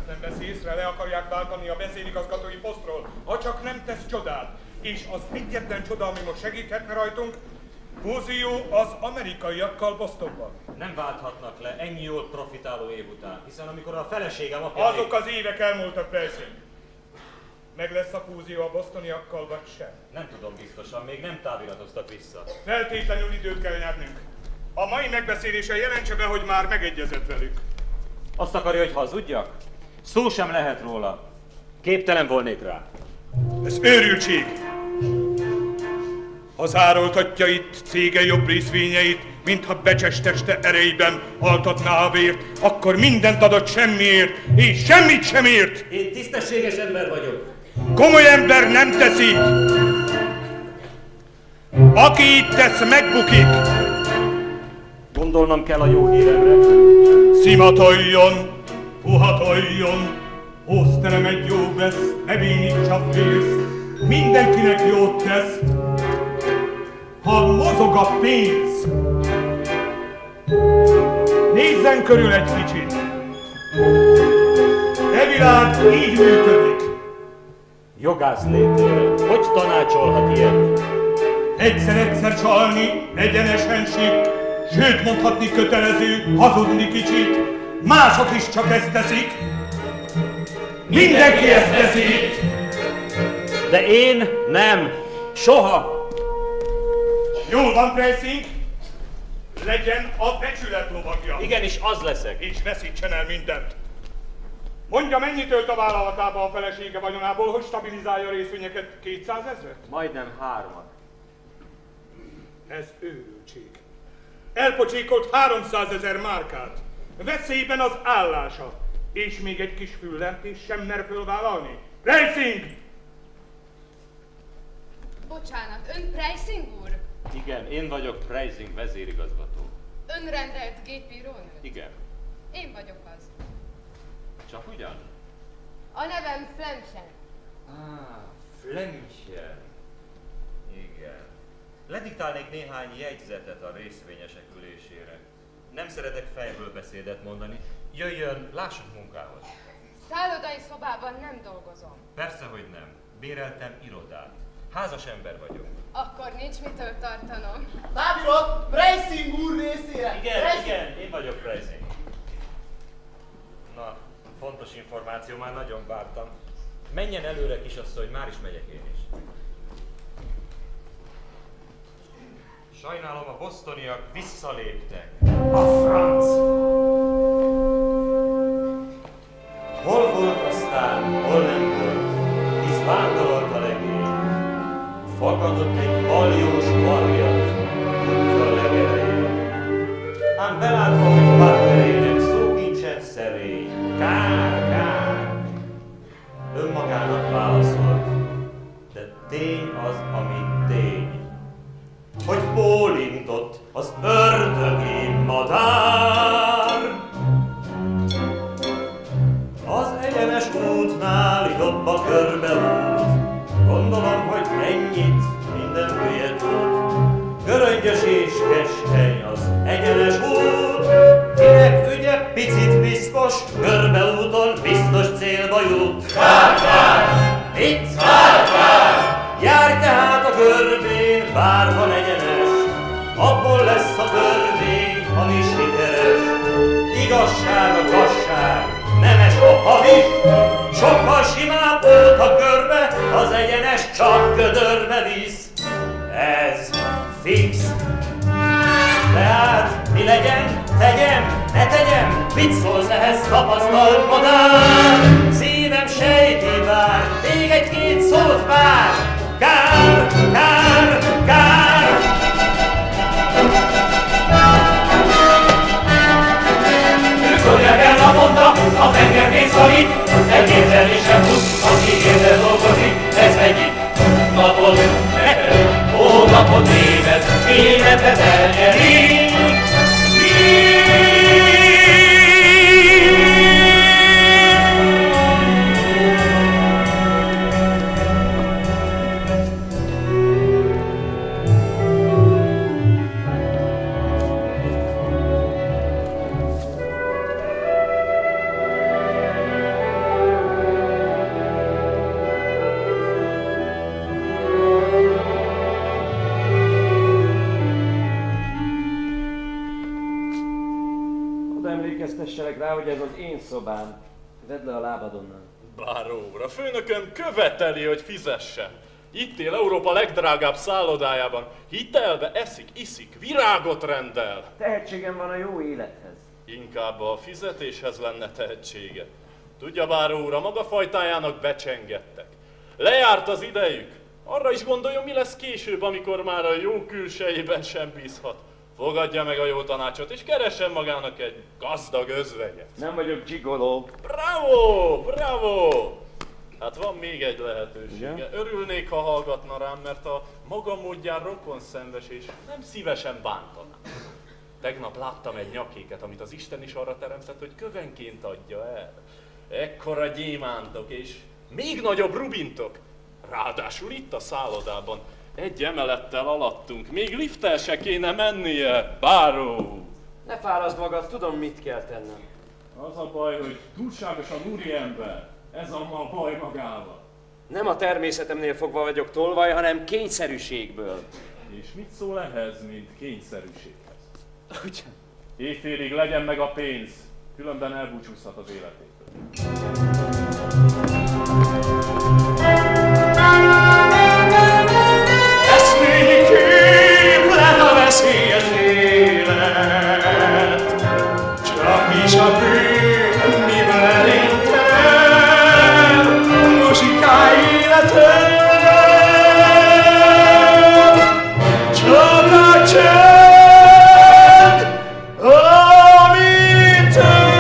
nem veszi észre, le akarják váltani a vezérigazgatói posztról, ha csak nem tesz csodát. És az egyetlen csoda, ami most segíthetne rajtunk, fúzió az amerikaiakkal Bostonban. Nem válthatnak le ennyi jól profitáló év után, hiszen amikor a feleségem apja... Azok az évek elmúltak, Pricing. Meg lesz a fúzió a bostoniakkal, vagy sem? Nem tudom biztosan, még nem táviratoztak vissza. Feltétlenül időt kell nyernünk. A mai megbeszélése jelentse be, hogy már megegyezett velük. Azt akarja, hogy hazudjak? Szó sem lehet róla. Képtelen volnék rá. Ez őrültség! Ha zároltatja itt cége jobb részvényeit, mintha becses teste erejében altatná a vért, akkor mindent adott semmiért, és semmit sem ért! Én tisztességes ember vagyok. Komoly ember nem teszik! Aki itt tesz, megbukik! Gondolnom kell a jó híremre. Szimatoljon, puhatoljon, Ószterem egy jó vesz, ne bénítsa félsz, mindenkinek jót tesz, ha mozog a pénz. Nézzen körül egy kicsit. E világ így működik. Jogász létére, hogy tanácsolhat ilyet? Egyszer-egyszer csalni, egyenesen sik, sőt mondhatni kötelező, hazudni kicsit. Mások is csak ezt teszik. Mindenki ezt teszi. De én nem. Soha. Jól van, Pricing. Legyen a becsület lovagja. Igenis, az leszek. És veszítsen el mindent. Mondja, mennyit ölt a vállalatába a felesége vagyonából, hogy stabilizálja a részvényeket? kétszázezret? Majdnem háromat. Ez őrültség. Elpocsékolt háromszázezer márkát. Veszélyben az állása. És még egy kis füllentést sem mer fölvállalni. Pricing! Bocsánat, ön Pricing úr? Igen, én vagyok Pricing vezérigazgató. Ön rendelt gépírónő? Igen. Én vagyok az. Csak ugyan? A nevem Flemsen. Ah, Flemsen. Igen. Lediktálnék néhány jegyzetet a részvényesek ülésére. Nem szeretek fejből beszédet mondani. Jöjjön, lássuk munkához. Szállodai szobában nem dolgozom. Persze, hogy nem. Béreltem irodát. Házas ember vagyok. Akkor nincs mitől tartanom. Távirok, Pricing úr részére! Igen, Pricing. igen, én vagyok Pricing. Na, fontos információ, már nagyon vártam. Menjen előre, kisasszony, már is megyek én is. Sajnálom, a bostoniak visszaléptek. A franc! Hol volt aztán, hol nem volt, hisz vándorolt a legény. Fogadott egy baljós varjat, tudta a legelején. Ám belátva, hogy partnerének szó kincsen szerény. Kár, kár! Önmagának válaszolt, de tény az, ami tény. Hogy bólintott az ördögi madár. Az egyenes útnál jobb a körbeút. Gondolom, hogy ennyit minden hülye tud. Göröngyös és keskeny az egyenes út. Kinek ügye picit biztos, körbeúton biztos célba jut. Kár, kár! Mit? Kár, kár! Járj tehát a görbén, bár van egyenes, abból lesz a törvény, ami sikeres. Igazság a gazság, nemes a havis, sokkal simább volt a görbe, az egyenes csak gödörbe visz. Ez fix. Tehát mi legyen, tegyem, ne tegyem, mit szólsz ehhez tapasztalt madár? Szívem sejti bár, még egy-két szót vár. Kár, kár, kár! Ők szólják el naponta, a tengernél szorít, egy évvel is sem tudsz, aki évvel dolgozik, ez mennyi? Napot, hetet, hónapot, évet, életet elnyerik. Emlékeztek rá, hogy ez az én szobám. Vedd le a lábad onnan. Báró úr, a főnököm követeli, hogy fizessen. Itt él Európa legdrágább szállodájában. Hitelbe eszik, iszik, virágot rendel. Tehetségem van a jó élethez. Inkább a fizetéshez lenne tehetsége. Tudja, báró úr, a maga fajtájának becsengettek. Lejárt az idejük. Arra is gondoljon, mi lesz később, amikor már a jó külsejében sem bízhat. Fogadja meg a jó tanácsot, és keressen magának egy gazdag özvegyet. Nem vagyok gigoló. Bravo, bravo! Hát van még egy lehetősége. Igen? Örülnék, ha hallgatna rám, mert a maga módján rokonszenves és nem szívesen bántaná. Tegnap láttam egy nyakéket, amit az Isten is arra teremtett, hogy kövenként adja el. Ekkora gyémántok és még nagyobb rubintok. Ráadásul itt a szállodában. Egy emelettel alattunk, még lifttel se kéne mennie, báró! Ne fáraszd magad, tudom, mit kell tennem. Az a baj, hogy túlságosan úriember. Ez a baj magával. Nem a természetemnél fogva vagyok tolvaj, hanem kényszerűségből. És mit szól ehhez, mint kényszerűséghez? Ugyan. Éjfélig legyen meg a pénz, különben elbúcsúzhat az életétől. Eszményi képlet a veszélyes élet, csak is a bűn, miből elégtel, muzsikái életem, csak a csend, amit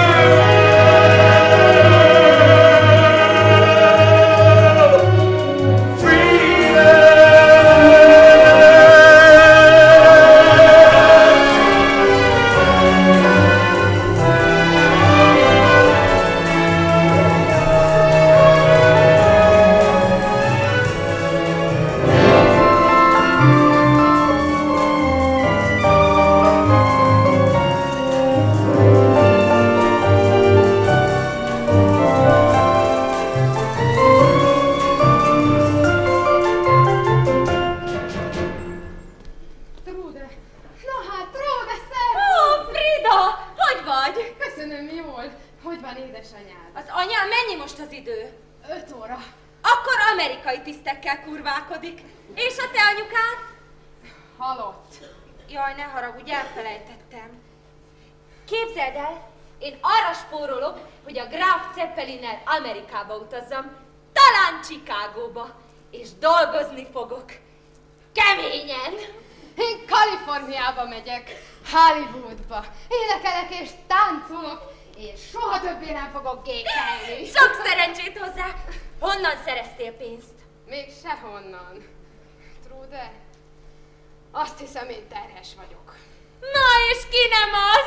Amerikába utazzam, talán Chicagóba, és dolgozni fogok. Keményen! Én Kaliforniába megyek, Hollywoodba. Énekelek és táncolok, és soha többé nem fogok gékelni. Sok szerencsét hozzá! Honnan szereztél pénzt? Még sehonnan. Trude, azt hiszem, én terhes vagyok. Na, és ki nem az?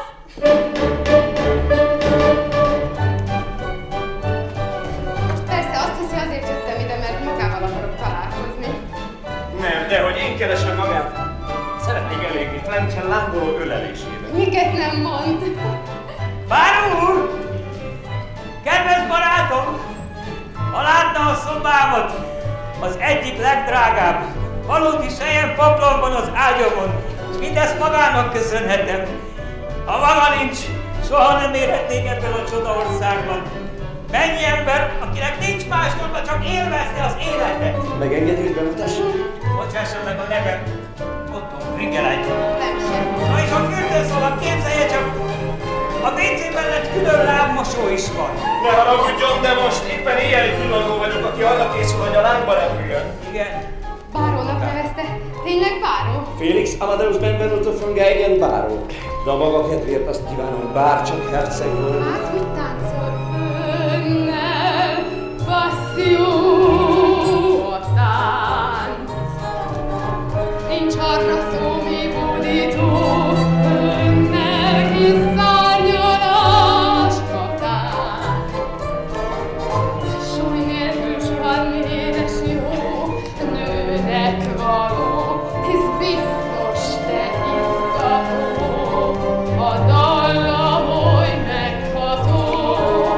Persze, azt hiszi, azért jöttem ide, mert magával akarok találkozni. Nem, de hogy én keresem magát. Szeretnék elégni Flencsen lángoló ölelésébe. Miket nem mond? Báró úr! Kedves barátom! Ha látna a szobámat, az egyik legdrágább, valódi sejem paplonban az ágyamon, és mindezt magának köszönhetem. Ha maga nincs, soha nem érhetnék ebben a csodaországban. Mennyi ember, akinek nincs más dolga, csak élvezni az életet. Megengedi, hogy bemutassam? Bocsásson meg a nevem. Otto Kringelány. Nem sem. Na és a fürdőszoba, képzelje csak, a vé cé mellett külön lábmosó is van. Ne haragudjon, de most éppen éjjeli villanó vagyok, aki arra készül, hogy a lángba repüljön. Igen. Bárónak nevezte. Tényleg báró? Felix Amadeus Benvenuto von Geigen báró. De a maga kedvéért azt kívánom, bárcsak herceg volna. Hát, hogy táncol? Önnel, passzió, a tánc. Nincs arra szó, mi bódító, önnek is szárnyalás kaptán. Súly nélkül suhan édes jó, nőnek való, hisz biztos te izgató, a dallam oly megható.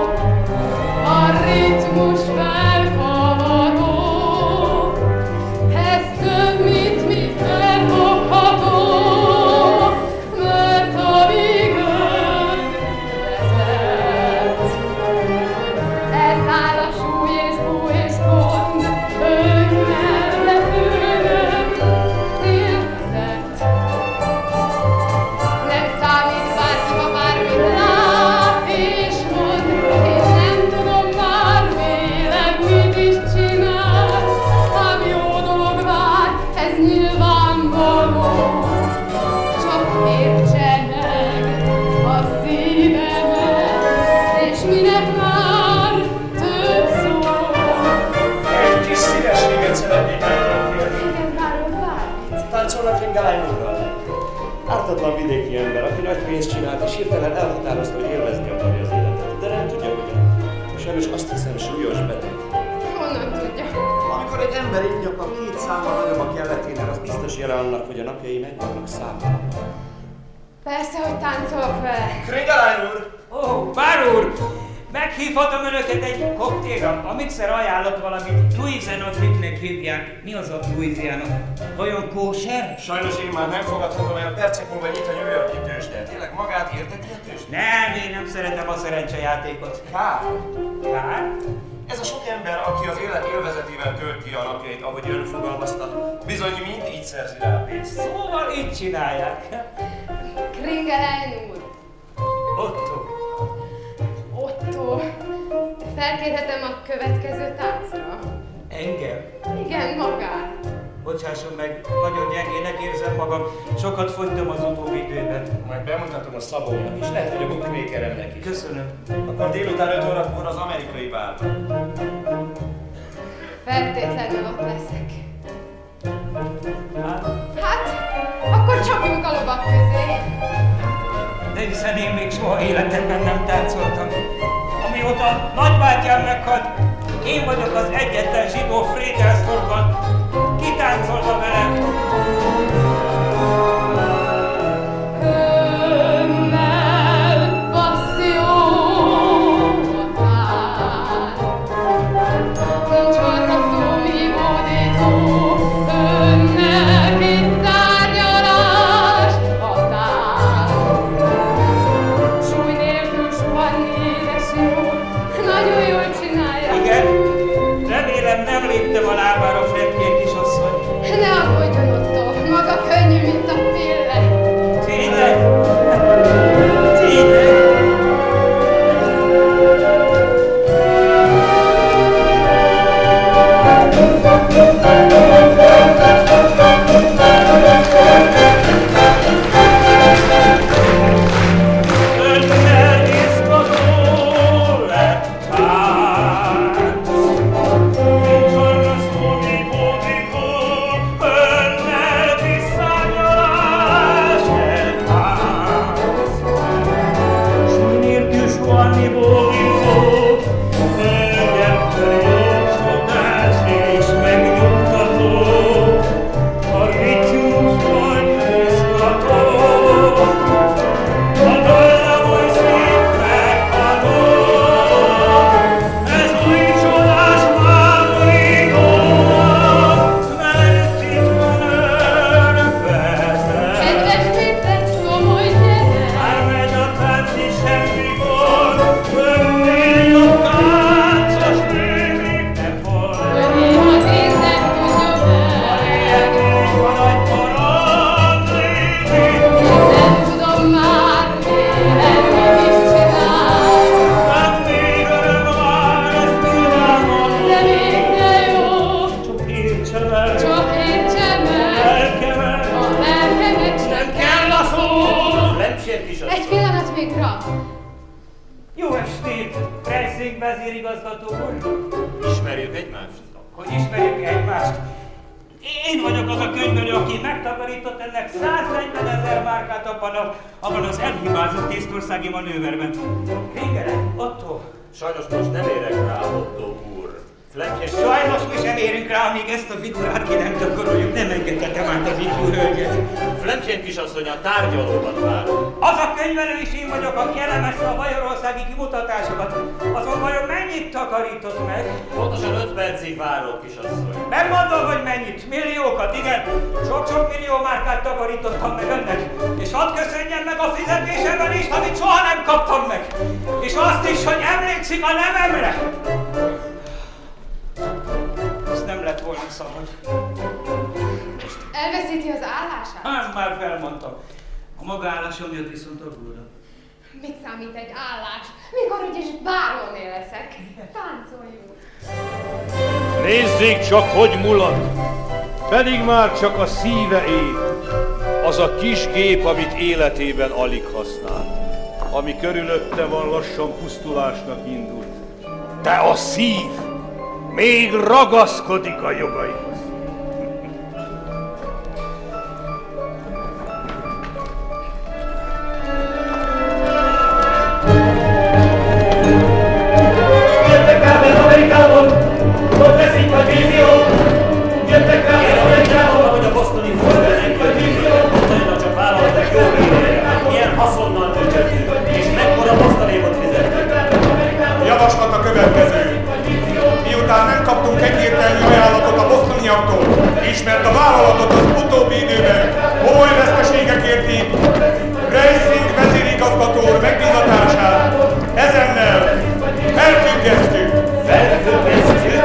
ártatlan vidéki ember, aki nagy pénzt csinált, és hirtelen elhatározta, hogy élvezni akarja az életet. De nem tudja, hogyan. Sajnos azt hiszem, súlyos beteg. Honnan tudja? Amikor egy ember így nyakal két számmal nagyobb a kelleténél, az biztos jele annak, hogy a napjai meg vannak számolva. Persze, hogy táncolok vele. Kringelány úr! Ó, oh, bár úr! Meghívhatom önöket egy koktélra. A mixer ajánlott valamit. Louisiana Fitnek hívják. Mi az a Louisiana? Vajon kóser? Sajnos én már nem fogadhatom el, percek múlva nyit a New York-i tőzsde. Tényleg magát érdekli a tőzsde? Nem, én nem szeretem a szerencsejátékot. Kár? Kár? Ez a sok ember, aki az élet élvezetével tölti a napjait, ahogy ön fogalmazta, bizony mind így szerzi rá a pénzt. Szóval így csinálják. Kringelány úr! Otto! Otto! Felkérhetem a következő táncra? Engem? Igen, magát. Bocsásson meg, nagyon gyengének érzem magam. Sokat fogytam az utóbbi időben. Majd bemutatom a Szabónak is, lehet, hogy a bookmakeremnek is. Köszönöm. Akkor délután öt órakor az amerikai bárban. Feltétlenül ott leszek. Hát? Hát, akkor csapjunk a lovak közé. De hiszen én még soha életemben nem táncoltam. Amióta nagybátyám meghalt, én vagyok az egyetlen zsidó Frédelsdorfban. Ki táncolta velem? Kömmel passziótán, csorgasztó mi hódító, önnel kiszárnyalás a tánc. Súly nélkül suhanni édes jó, nagyon jól csinálja. Igen? Remélem nem léptem a lábára Flemkén kisasszony. Ne aggódjon, Otto, maga könnyű, mint a pille. Tényleg? Tényleg? Önnel izgató lett tánc, mint csorgasztó mi hódító, önnel visszanyalás egy tánc. Súly nélkül suhanni bódító, engem körül csodás és megnyugtató, a ritmus vagy izgató. A dallam oly szép megható, ez új csodás mámorító, mert itt van örökvezve. Kedves Pétercskó, hogy gyere! Már megy a tánc is semmi gond, önnél a táncos némit nem fog. Öné az én nem tudja meg. Ilyenkor van egy parad léti, Én nem tudom már, miért is csinál. hát még öröm vár, ezt tudámon. De még ne jó, Csak értsem el, csak értsem el. lelkemet, A lelkemet nem sem kell a szó. Lemsér kisasszony. Egy pillanat még, Ram. Jó estét, Pressing vezérigazgató úr! Ismerjük egymást? Hogy ismerjük egymást? Én vagyok az a könyvelő, aki megtakarított ennek száznegyvenezer márkát abban, a, abban az elhibázott észtországi manőverben. Kringelen, Otto! Sajnos most nem érek rá, Otto úr. Flemkén... Sajnos mi sem érünk rá, amíg ezt a figurát ki nem takaroljuk, nem engedhetem át az ifjú hölgyet. Flemkén kisasszony a tárgyalóban vár. Az a könyvelő is én vagyok, aki elemezte a bajorországi kimutatásokat. Azon vajon mennyit takarított meg? Pontosan öt percig várok, kisasszony. Nem mondom, hogy mennyit, milliókat, igen. Sok-sok millió márkát takarítottam meg önnek. És hadd köszönjem meg a fizetésemben is, amit soha nem kaptam meg. És azt is, hogy emlékszik a nevemre. Ez nem lett volna szabad. Elveszíti az állását? Hát már felmondtam. A maga állásom miatt viszont aggódom. Mit számít egy állás? Mikor úgyis bárhol leszek. Táncoljunk. Nézzék csak, hogy mulat! Pedig már csak a szíve ég. Az a kis gép, amit életében alig használt. Ami körülötte van, lassan pusztulásnak indult. De a szív még ragaszkodik a jogaihoz. egyértelmű ajánlatot a bostoniaktól, ismert a vállalatot az utóbbi időben komoly veszteségek érték, Racing vezérigazgató úr megbízatását ezennel felfüggesztjük. Felfüggesztjük?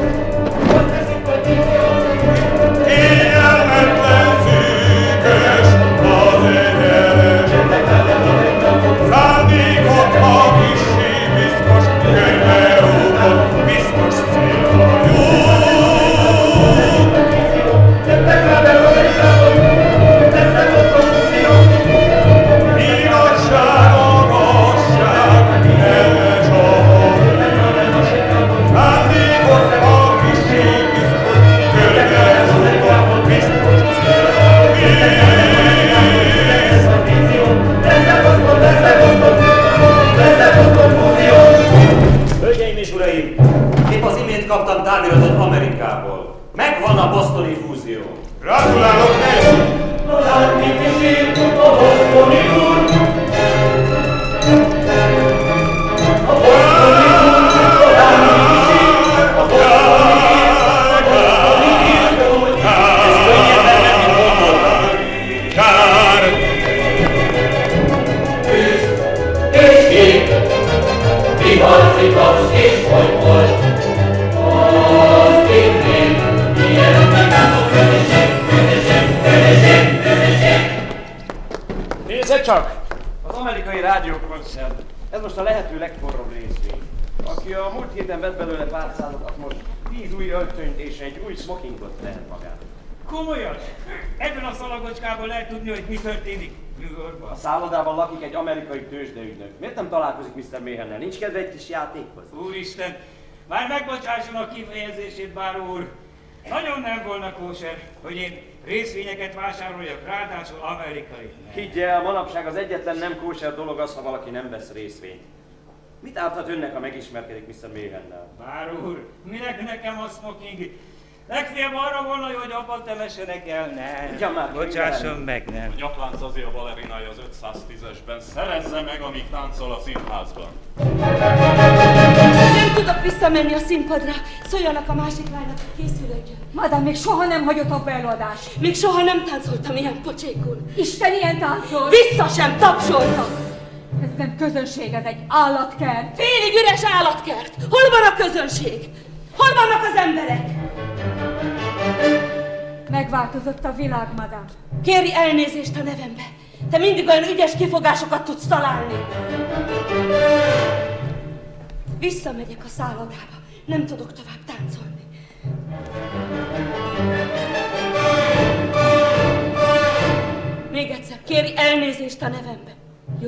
Kényelmetlen szűkös az egyenes, szándékot a kissé biztos, körberúgott biztos célra jut. Igazság, magasság, neves a hallás, szándékot a kissé biztos, körberúgott biztos célra jut. Hölgyeim és uraim, épp az imént kaptam táviratot Amerikából. Megvan a bostoni fúzió. Gratulálok neki! Látni kísértük a bostoni úr! A bostoni úr! Látni kísértük a bostoni úr! Ez könnyebben nem, mint gondoltam. Kár! Tűz és ég! Viharci taps és folypos! Az én ilyen megálló közösség, közösség, közösség, közösség! Nézze csak! Az amerikai rádiókoncert. Ez most a lehető legforróbb részvény. Aki a múlt héten vett belőle pár százat, az most tíz új öltönyt és egy új smokingot lehet magának. Komolyan? Ebben a szalagocskában lehet tudni, hogy mi történik New Yorkban. A szállodában lakik egy amerikai tőzsdeügynök. Miért nem találkozik miszter Méhennel? Nincs kedve egy kis játékhoz? Úristen, már megbocsásson a kifejezését, báró úr. Nagyon nem volna kóser, hogy én részvényeket vásároljak, ráadásul amerikai. Higgye el, manapság az egyetlen nem kóser dolog az, ha valaki nem vesz részvényt. Mit árthat önnek, ha megismerkedik miszter Méhennel? Báró úr, minek nekem a smoking? Legfeljebb arra volna, hogy abban temessenek el, ne. Ja, már bocsásson meg, nem. A nyaklánc azért a balerinája az ötszáztízesben. Szerezze meg, amíg táncol a színházban. Nem tudok visszamenni a színpadra. Szóljanak a másik lánynak, készülődjön. Madám, még soha nem hagyott abba előadást. Még soha nem táncoltam ilyen pocsékul. Isten ilyen táncol. Vissza sem tapsoltak. Ez nem közönség, ez egy állatkert. Félig üres állatkert. Hol van a közönség? Hol vannak az emberek? Megváltozott a világ, madám. Kérj elnézést a nevembe. Te mindig olyan ügyes kifogásokat tudsz találni. Visszamegyek a szállodába. Nem tudok tovább táncolni. Még egyszer, kérj elnézést a nevembe. Jó?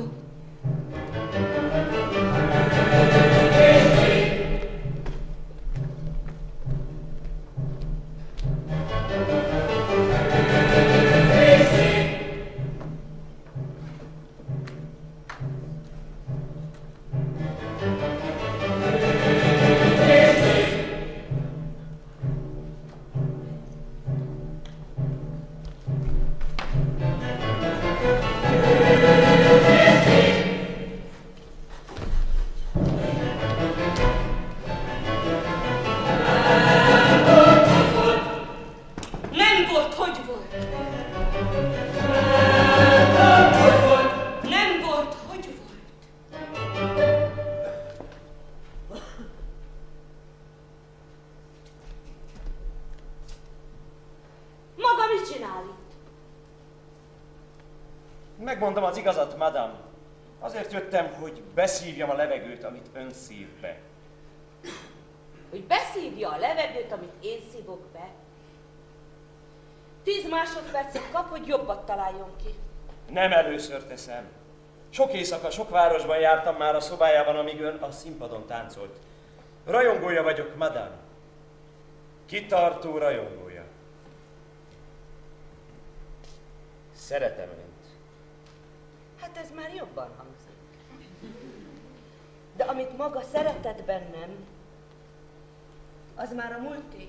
Megmondom az igazat, madam. Azért jöttem, hogy beszívjam a levegőt, amit ön szív be. Hogy beszívja a levegőt, amit én szívok be? Tíz másodpercet kap, hogy jobbat találjon ki. Nem először teszem. Sok éjszaka, sok városban jártam már a szobájában, amíg ön a színpadon táncolt. Rajongója vagyok, madam. Kitartó rajongója. Szeretem önt. Hát ez már jobban hangzik. De amit maga szeretett bennem, az már a múlté.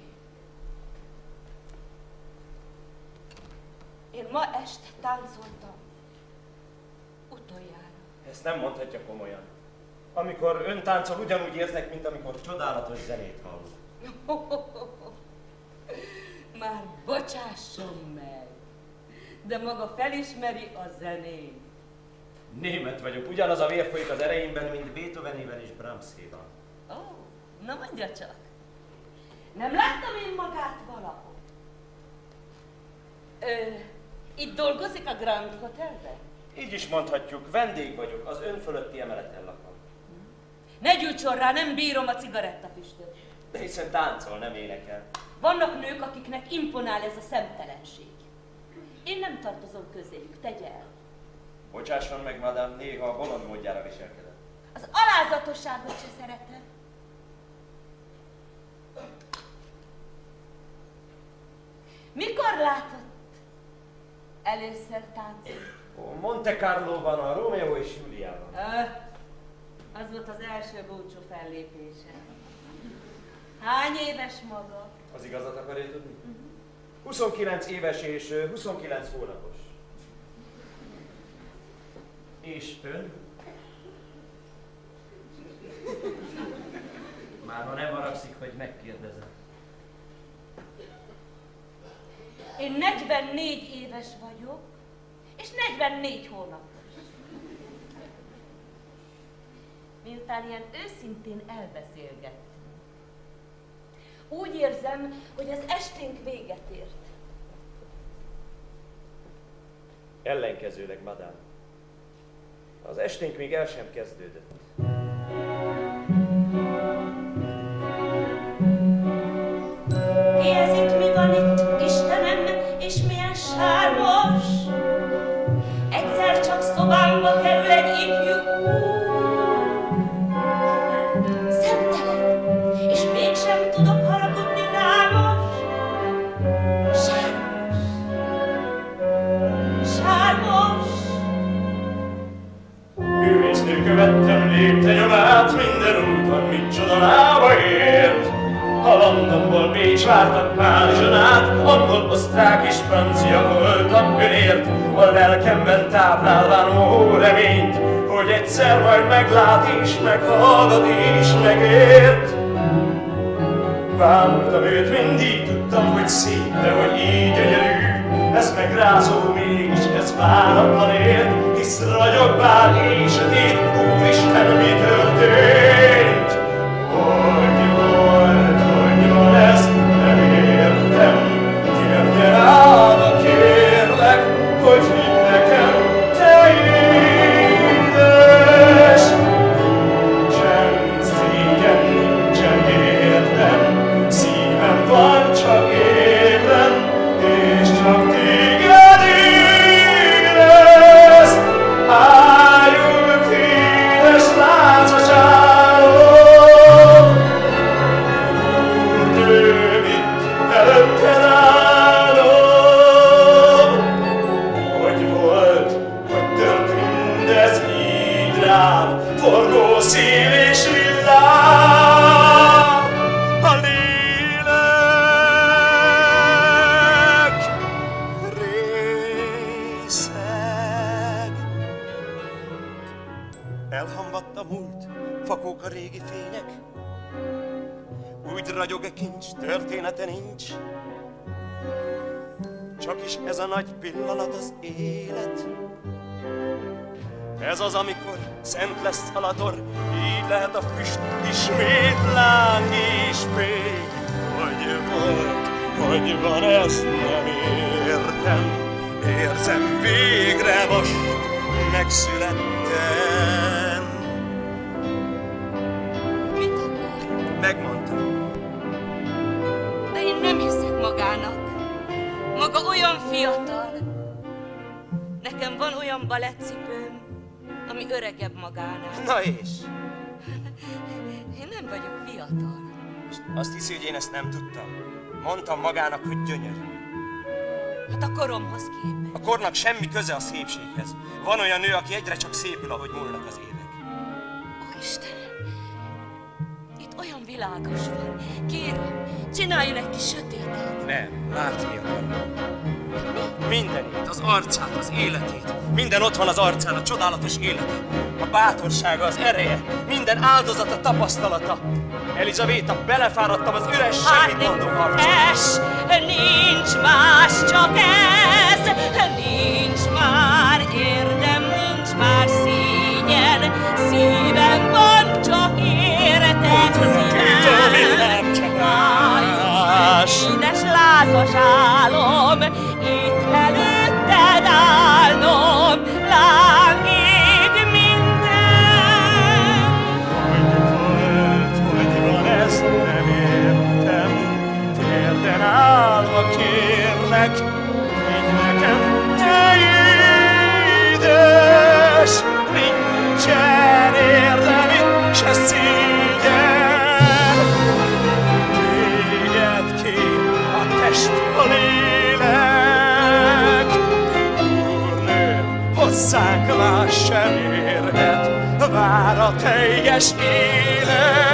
Én ma este táncoltam. Utoljára. Ezt nem mondhatja komolyan. Amikor ön táncol, ugyanúgy érzek, mint amikor csodálatos zenét hallok. Már bocsásson meg, de maga felismeri a zenét. Német vagyok, ugyanaz a vér folyik az ereimben, mint Beethovenében és Brahmséban. Ó, oh, na mondja csak. Nem láttam én magát valahol? Ö, itt dolgozik a Grand Hotelben? Így is mondhatjuk, vendég vagyok, az ön fölötti emeleten lakom. Ne gyújtson rá, nem bírom a cigarettafüstöt. De hiszen táncol, nem énekel. Vannak nők, akiknek imponál ez a szemtelenség. Én nem tartozom közéjük, tegye el. Bocsásson meg, madám, néha a bolond módjára viselkedett. Az alázatosságot se szeretem. Mikor látott először táncolni? Monte Carlóban, a Rómeó és Júliában. Az volt az első búcsú fellépése. Hány éves maga? Az igazat akarja tudni? Uh-huh. huszonkilenc éves és huszonkilenc hónapos. És ön? Már ha nem haragszik, hogy megkérdezem. Én negyvennégy éves vagyok, és negyvennégy hónapos. Miután ilyen őszintén elbeszélgettünk, úgy érzem, hogy az esténk véget ért. Ellenkezőleg, madám. Az esténk még el sem kezdődött. Ez itt mi van itt, Istenem, és milyen sármos? Egyszer csak szobámba kerül egy ifjú szemtelen, és mégsem tudok haragudni rá most. Sármos, sármos. Művésznő követtem lépte nyomát, minden úton mit csodalába ért. A Londonból Bécs vártak Mázsonát, angol, osztrák és francia voltam önért. A lelkemben táplálván ó reményt, hogy egyszer majd meglát és meghallgat és megért. Bámultam őt, mindig tudtam, hogy szép, de hogy így gyönyörű. Ez megrázó mégis, ez váratlan ért, hisz ragyog bár és sötét, Úristen, mi történt? Hogy volt, hogy van, ezt nem értem. Térjen rába, kérlek, hogy hidd nekem, te édes. Nincsen szégyen, nincsen érdem, szívem van csak ébren, és csak téged éreszt. Ájult édes lázas álom, Úrnőm, itt előtted állom. Hogy volt, hogy tört mindez így rám, forgó szív és villám. A lélek részeg. Elhamvadt a múlt, fakók a régi fények, úgy ragyog-e kincs, története nincs. Csak is ez a nagy pillanat az élet. Ez az, amikor szent lesz a lator, így lehet a füst ismét láng és fény. Hogy volt, hogy van, ezt nem értem. Érzem, végre most megszülettem. Mit akar? Megmondtam. De én nem hiszek magának. Maga olyan fiatal. Nekem van olyan balettcipőm, ami öregebb magánál. Na és? Én nem vagyok fiatal. Azt hiszi, hogy én ezt nem tudtam. Mondtam magának, hogy gyönyörű. Hát a koromhoz képest. A kornak semmi köze a szépséghez. Van olyan nő, aki egyre csak szépül, ahogy múlnak az évek. Ó, Istenem! Itt olyan világos van. Kérem, csináljon egy kis sötétet. Nem, látni akarom. Mindenét, az arcát, az életét. Minden ott van az arcán, a csodálatos élete. A bátorsága, az ereje, minden áldozata, tapasztalata. Elizabéta, belefáradtam az üres semmit mondó harcba. Es, nincs más, csak ez. Nincs már érdem, nincs már szégyen. Szívem van, csak érted szívem. Édes lázas álom, itt előtted állnom, lángig minden. Hogy volt, hogy van, ezt nem értem, térden állva kérlek, hogy nekem te édes, nincsen érdem itt se szégyen. Téged kér a test, a lélek, Úrnő, hozzánk más sem érhet, vár a teljes élet.